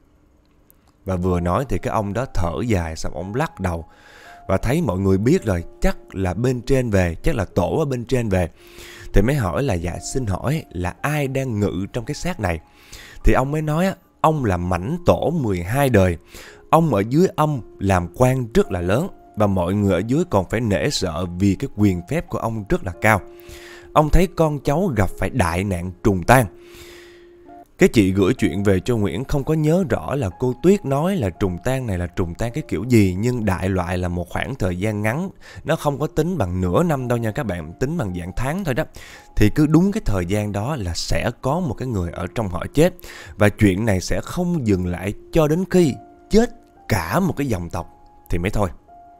Và vừa nói thì cái ông đó thở dài, xong ông lắc đầu, và thấy mọi người biết rồi, chắc là bên trên về, chắc là tổ ở bên trên về. Thì mới hỏi là dạ xin hỏi là ai đang ngự trong cái xác này. Thì ông mới nói á, ông là mãnh tổ mười hai đời. Ông ở dưới âm làm quan rất là lớn, và mọi người ở dưới còn phải nể sợ vì cái quyền phép của ông rất là cao. Ông thấy con cháu gặp phải đại nạn trùng tan. Cái chị gửi chuyện về cho Nguyễn không có nhớ rõ là cô Tuyết nói là trùng tan này là trùng tan cái kiểu gì, nhưng đại loại là một khoảng thời gian ngắn, nó không có tính bằng nửa năm đâu nha các bạn, tính bằng dạng tháng thôi đó. Thì cứ đúng cái thời gian đó là sẽ có một cái người ở trong họ chết, và chuyện này sẽ không dừng lại cho đến khi chết cả một cái dòng tộc thì mới thôi.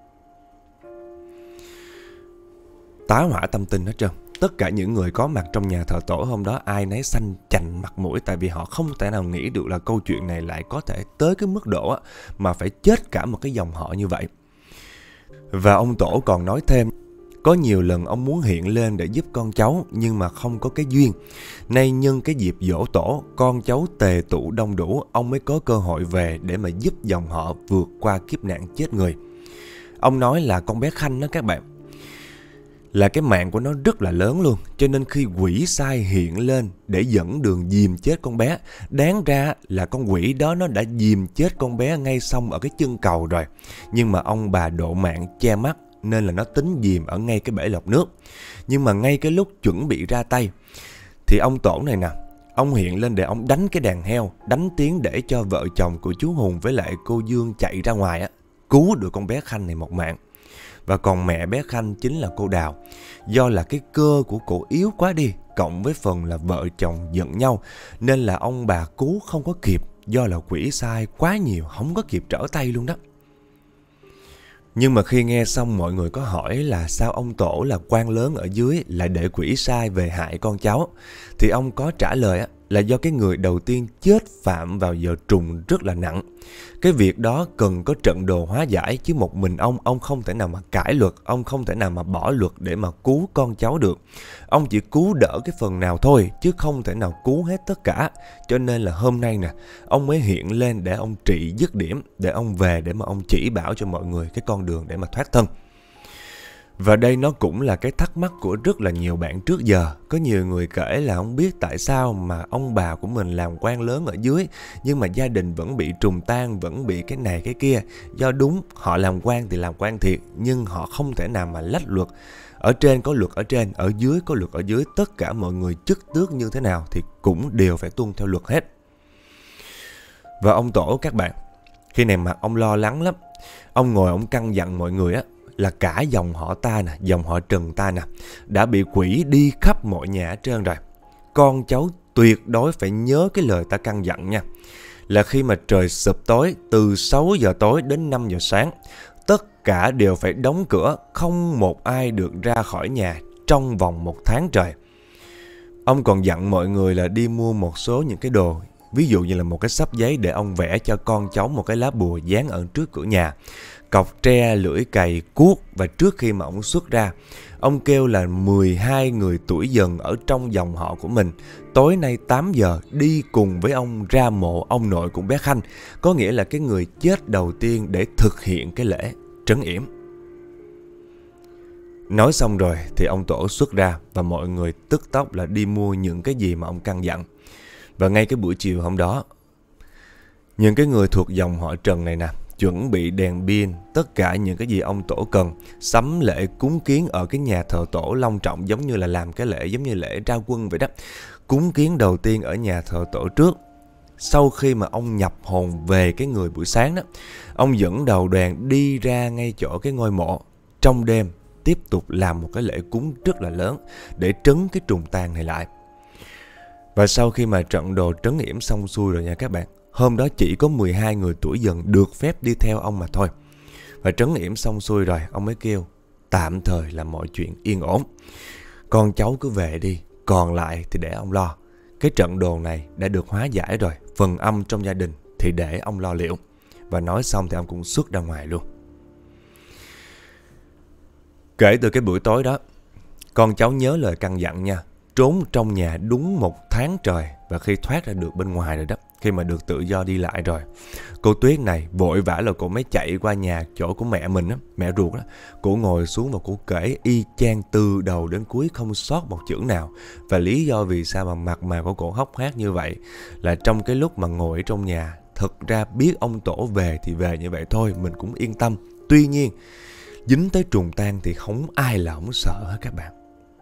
Tá hỏa tâm tinh hết trơn. Tất cả những người có mặt trong nhà thờ tổ hôm đó ai nấy xanh chành mặt mũi, tại vì họ không thể nào nghĩ được là câu chuyện này lại có thể tới cái mức độ mà phải chết cả một cái dòng họ như vậy. Và ông tổ còn nói thêm, có nhiều lần ông muốn hiện lên để giúp con cháu nhưng mà không có cái duyên. Nay nhân cái dịp giỗ tổ, con cháu tề tụ đông đủ, ông mới có cơ hội về để mà giúp dòng họ vượt qua kiếp nạn chết người. Ông nói là con bé Khanh đó các bạn, là cái mạng của nó rất là lớn luôn, cho nên khi quỷ sai hiện lên để dẫn đường dìm chết con bé, đáng ra là con quỷ đó nó đã dìm chết con bé ngay xong ở cái chân cầu rồi. Nhưng mà ông bà độ mạng che mắt nên là nó tính dìm ở ngay cái bể lọc nước. Nhưng mà ngay cái lúc chuẩn bị ra tay thì ông tổ này nè, ông hiện lên để ông đánh cái đàn heo, đánh tiếng để cho vợ chồng của chú Hùng với lại cô Dương chạy ra ngoài á, cứu được con bé Khanh này một mạng. Và còn mẹ bé Khanh chính là cô Đào. Do là cái cơ của cổ yếu quá đi, cộng với phần là vợ chồng giận nhau, nên là ông bà cứu không có kịp. Do là quỷ sai quá nhiều, không có kịp trở tay luôn đó. Nhưng mà khi nghe xong mọi người có hỏi là sao ông Tổ là quan lớn ở dưới lại để quỷ sai về hại con cháu, thì ông có trả lời là do cái người đầu tiên chết phạm vào giờ trùng rất là nặng. Cái việc đó cần có trận đồ hóa giải, chứ một mình ông, ông không thể nào mà cãi luật, ông không thể nào mà bỏ luật để mà cứu con cháu được. Ông chỉ cứu đỡ cái phần nào thôi, chứ không thể nào cứu hết tất cả. Cho nên là hôm nay nè, ông mới hiện lên để ông trị dứt điểm, để ông về để mà ông chỉ bảo cho mọi người cái con đường để mà thoát thân. Và đây nó cũng là cái thắc mắc của rất là nhiều bạn trước giờ. Có nhiều người kể là không biết tại sao mà ông bà của mình làm quan lớn ở dưới, nhưng mà gia đình vẫn bị trùng tan, vẫn bị cái này cái kia. Do đúng, họ làm quan thì làm quan thiệt, nhưng họ không thể nào mà lách luật. Ở trên có luật ở trên, ở dưới có luật ở dưới. Tất cả mọi người chức tước như thế nào thì cũng đều phải tuân theo luật hết. Và ông Tổ các bạn, khi này mặt ông lo lắng lắm. Ông ngồi ông căn dặn mọi người á, là cả dòng họ ta nè, dòng họ Trần ta nè, đã bị quỷ đi khắp mọi nhà hết trơn rồi. Con cháu tuyệt đối phải nhớ cái lời ta căn dặn nha. Là khi mà trời sụp tối, từ sáu giờ tối đến năm giờ sáng, tất cả đều phải đóng cửa, không một ai được ra khỏi nhà trong vòng một tháng trời. Ông còn dặn mọi người là đi mua một số những cái đồ, ví dụ như là một cái xấp giấy để ông vẽ cho con cháu một cái lá bùa dán ở trước cửa nhà, cọc tre, lưỡi cày, cuốc. Và trước khi mà ông xuất ra, ông kêu là mười hai người tuổi dần ở trong dòng họ của mình tối nay tám giờ đi cùng với ông ra mộ ông nội của bé Khanh, có nghĩa là cái người chết đầu tiên, để thực hiện cái lễ trấn yểm. Nói xong rồi thì ông Tổ xuất ra và mọi người tức tốc là đi mua những cái gì mà ông căn dặn. Và ngay cái buổi chiều hôm đó, những cái người thuộc dòng họ Trần này nè, chuẩn bị đèn pin, tất cả những cái gì ông Tổ cần, sắm lễ cúng kiến ở cái nhà thờ Tổ long trọng, giống như là làm cái lễ giống như lễ ra quân vậy đó. Cúng kiến đầu tiên ở nhà thờ Tổ trước. Sau khi mà ông nhập hồn về cái người buổi sáng đó, ông dẫn đầu đoàn đi ra ngay chỗ cái ngôi mộ. Trong đêm tiếp tục làm một cái lễ cúng rất là lớn để trấn cái trùng tàn này lại. Và sau khi mà trận đồ trấn yểm xong xuôi rồi nha các bạn, hôm đó chỉ có mười hai người tuổi dần được phép đi theo ông mà thôi. Và trấn yểm xong xuôi rồi, ông mới kêu tạm thời là mọi chuyện yên ổn, con cháu cứ về đi, còn lại thì để ông lo. Cái trận đồ này đã được hóa giải rồi, phần âm trong gia đình thì để ông lo liệu. Và nói xong thì ông cũng xuất ra ngoài luôn. Kể từ cái buổi tối đó, con cháu nhớ lời căn dặn nha, trốn trong nhà đúng một tháng trời. Và khi thoát ra được bên ngoài rồi đó, khi mà được tự do đi lại rồi, cô Tuyết này vội vã là cô mới chạy qua nhà chỗ của mẹ mình á, mẹ ruột đó. Cô ngồi xuống và cô kể y chang từ đầu đến cuối, không sót một chữ nào. Và lý do vì sao mà mặt mày của cô hốc hác như vậy là trong cái lúc mà ngồi ở trong nhà, thực ra biết ông Tổ về thì về như vậy thôi, mình cũng yên tâm. Tuy nhiên dính tới trùng tang thì không ai là không sợ hết các bạn.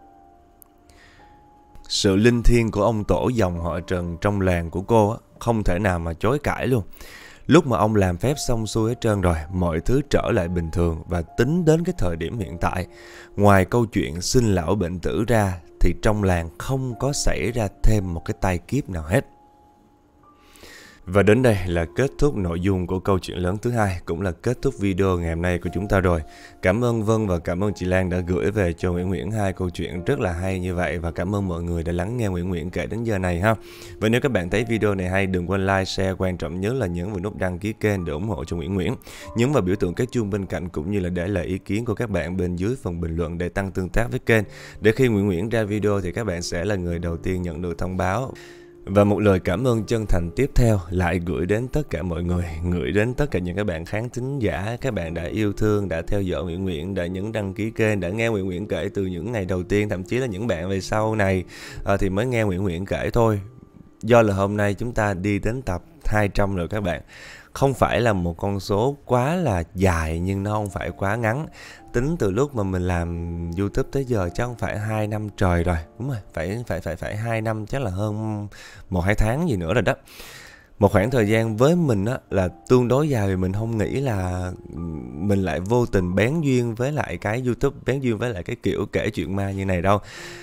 Sự linh thiêng của ông Tổ dòng họ Trần trong làng của cô á, không thể nào mà chối cãi luôn. Lúc mà ông làm phép xong xuôi hết trơn rồi, mọi thứ trở lại bình thường. Và tính đến cái thời điểm hiện tại, ngoài câu chuyện sinh lão bệnh tử ra, thì trong làng không có xảy ra thêm một cái tai kiếp nào hết. Và đến đây là kết thúc nội dung của câu chuyện lớn thứ hai, cũng là kết thúc video ngày hôm nay của chúng ta rồi. Cảm ơn Vân và cảm ơn chị Lan đã gửi về cho Nguyễn Nguyễn hai câu chuyện rất là hay như vậy. Và cảm ơn mọi người đã lắng nghe Nguyễn Nguyễn kể đến giờ này ha. Và nếu các bạn thấy video này hay, đừng quên like, share, quan trọng nhớ là nhấn vào nút đăng ký kênh để ủng hộ cho Nguyễn Nguyễn. Nhấn vào biểu tượng cái chuông bên cạnh, cũng như là để lại ý kiến của các bạn bên dưới phần bình luận để tăng tương tác với kênh. Để khi Nguyễn Nguyễn ra video thì các bạn sẽ là người đầu tiên nhận được thông báo. Và một lời cảm ơn chân thành tiếp theo lại gửi đến tất cả mọi người, gửi đến tất cả những các bạn khán thính giả, các bạn đã yêu thương, đã theo dõi Nguyễn Nguyễn, đã nhấn đăng ký kênh, đã nghe Nguyễn Nguyễn kể từ những ngày đầu tiên, thậm chí là những bạn về sau này à, thì mới nghe Nguyễn Nguyễn kể thôi. Do là hôm nay chúng ta đi đến tập hai trăm rồi các bạn. Không phải là một con số quá là dài nhưng nó không phải quá ngắn. Tính từ lúc mà mình làm YouTube tới giờ chắc không phải hai năm trời rồi. Đúng rồi, phải phải phải phải hai năm, chắc là hơn một hai tháng gì nữa rồi đó. Một khoảng thời gian với mình á là tương đối dài, vì mình không nghĩ là mình lại vô tình bén duyên với lại cái YouTube, bén duyên với lại cái kiểu kể chuyện ma như này đâu.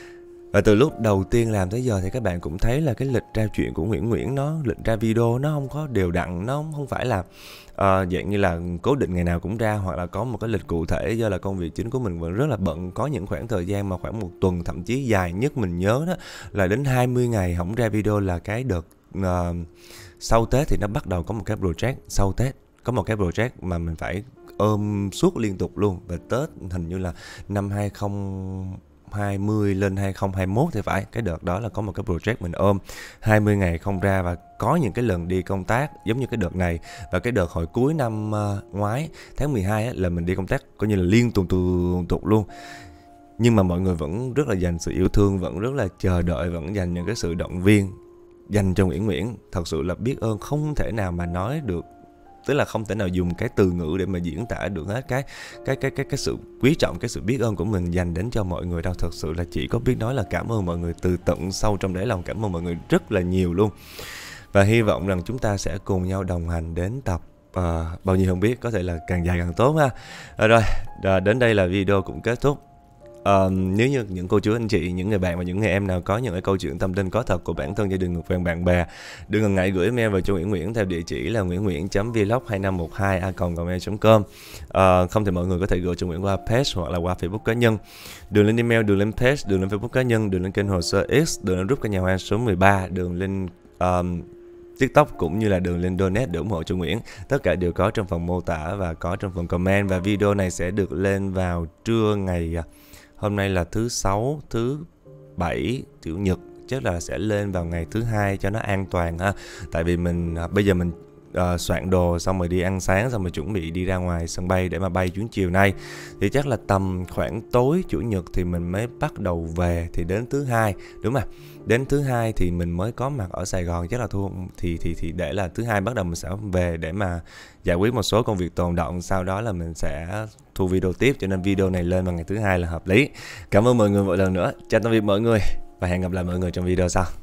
Và từ lúc đầu tiên làm tới giờ thì các bạn cũng thấy là cái lịch ra chuyện của Nguyễn Nguyễn, nó lịch ra video nó không có đều đặn, nó không phải là uh, dạng như là cố định ngày nào cũng ra, hoặc là có một cái lịch cụ thể, do là công việc chính của mình vẫn rất là bận. Có những khoảng thời gian mà khoảng một tuần, thậm chí dài nhất mình nhớ đó là đến hai mươi ngày không ra video, là cái đợt uh, sau Tết thì nó bắt đầu có một cái project. Sau Tết có một cái project mà mình phải ôm suốt liên tục luôn. Và Tết hình như là năm hai không hai không lên hai không hai mốt thì phải, cái đợt đó là có một cái project mình ôm hai mươi ngày không ra. Và có những cái lần đi công tác giống như cái đợt này, và cái đợt hồi cuối năm uh, ngoái tháng mười hai á, là mình đi công tác coi như là liên tục tục, tục luôn. Nhưng mà mọi người vẫn rất là dành sự yêu thương, vẫn rất là chờ đợi, vẫn dành những cái sự động viên dành cho Nguyễn Nguyễn. Thật sự là biết ơn không thể nào mà nói được, tức là không thể nào dùng cái từ ngữ để mà diễn tả được hết cái cái cái cái cái sự quý trọng, cái sự biết ơn của mình dành đến cho mọi người đâu. Thật sự là chỉ có biết nói là cảm ơn mọi người từ tận sâu trong đáy lòng, cảm ơn mọi người rất là nhiều luôn. Và hy vọng rằng chúng ta sẽ cùng nhau đồng hành đến tập uh, bao nhiêu không biết, có thể là càng dài càng tốt ha. À, rồi à, đến đây là video cũng kết thúc. Uh, nếu như những cô chú anh chị, những người bạn và những người em nào có những cái câu chuyện tâm linh có thật của bản thân, gia đình, người quen, bạn bè, đừng ngần ngại gửi email vào cho Nguyễn Nguyễn theo địa chỉ là nguyễn nguyễn chấm vlog hai năm một hai a còng gmail chấm com. uh, Không thì mọi người có thể gửi cho Nguyễn qua page hoặc là qua Facebook cá nhân. Đường link email, đường link page, đường link Facebook cá nhân, đường link kênh Hồ Sơ X, đường link group Căn Nhà Hoa số mười ba, đường link um, TikTok cũng như là đường link donate để ủng hộ cho Nguyễn. Tất cả đều có trong phần mô tả và có trong phần comment. Và video này sẽ được lên vào trưa ngày, hôm nay là thứ sáu, thứ bảy, chủ nhật, chắc là sẽ lên vào ngày thứ hai cho nó an toàn ha. Tại vì mình bây giờ mình uh, soạn đồ xong rồi đi ăn sáng, xong rồi chuẩn bị đi ra ngoài sân bay để mà bay chuyến chiều nay. Thì chắc là tầm khoảng tối chủ nhật thì mình mới bắt đầu về, thì đến thứ hai, đúng rồi, đến thứ hai thì mình mới có mặt ở Sài Gòn, chắc là thu thì thì thì để là thứ hai bắt đầu mình sẽ về để mà giải quyết một số công việc tồn đọng, sau đó là mình sẽ thu video tiếp, cho nên video này lên vào ngày thứ hai là hợp lý. Cảm ơn mọi người một lần nữa, chào tạm biệt mọi người và hẹn gặp lại mọi người trong video sau.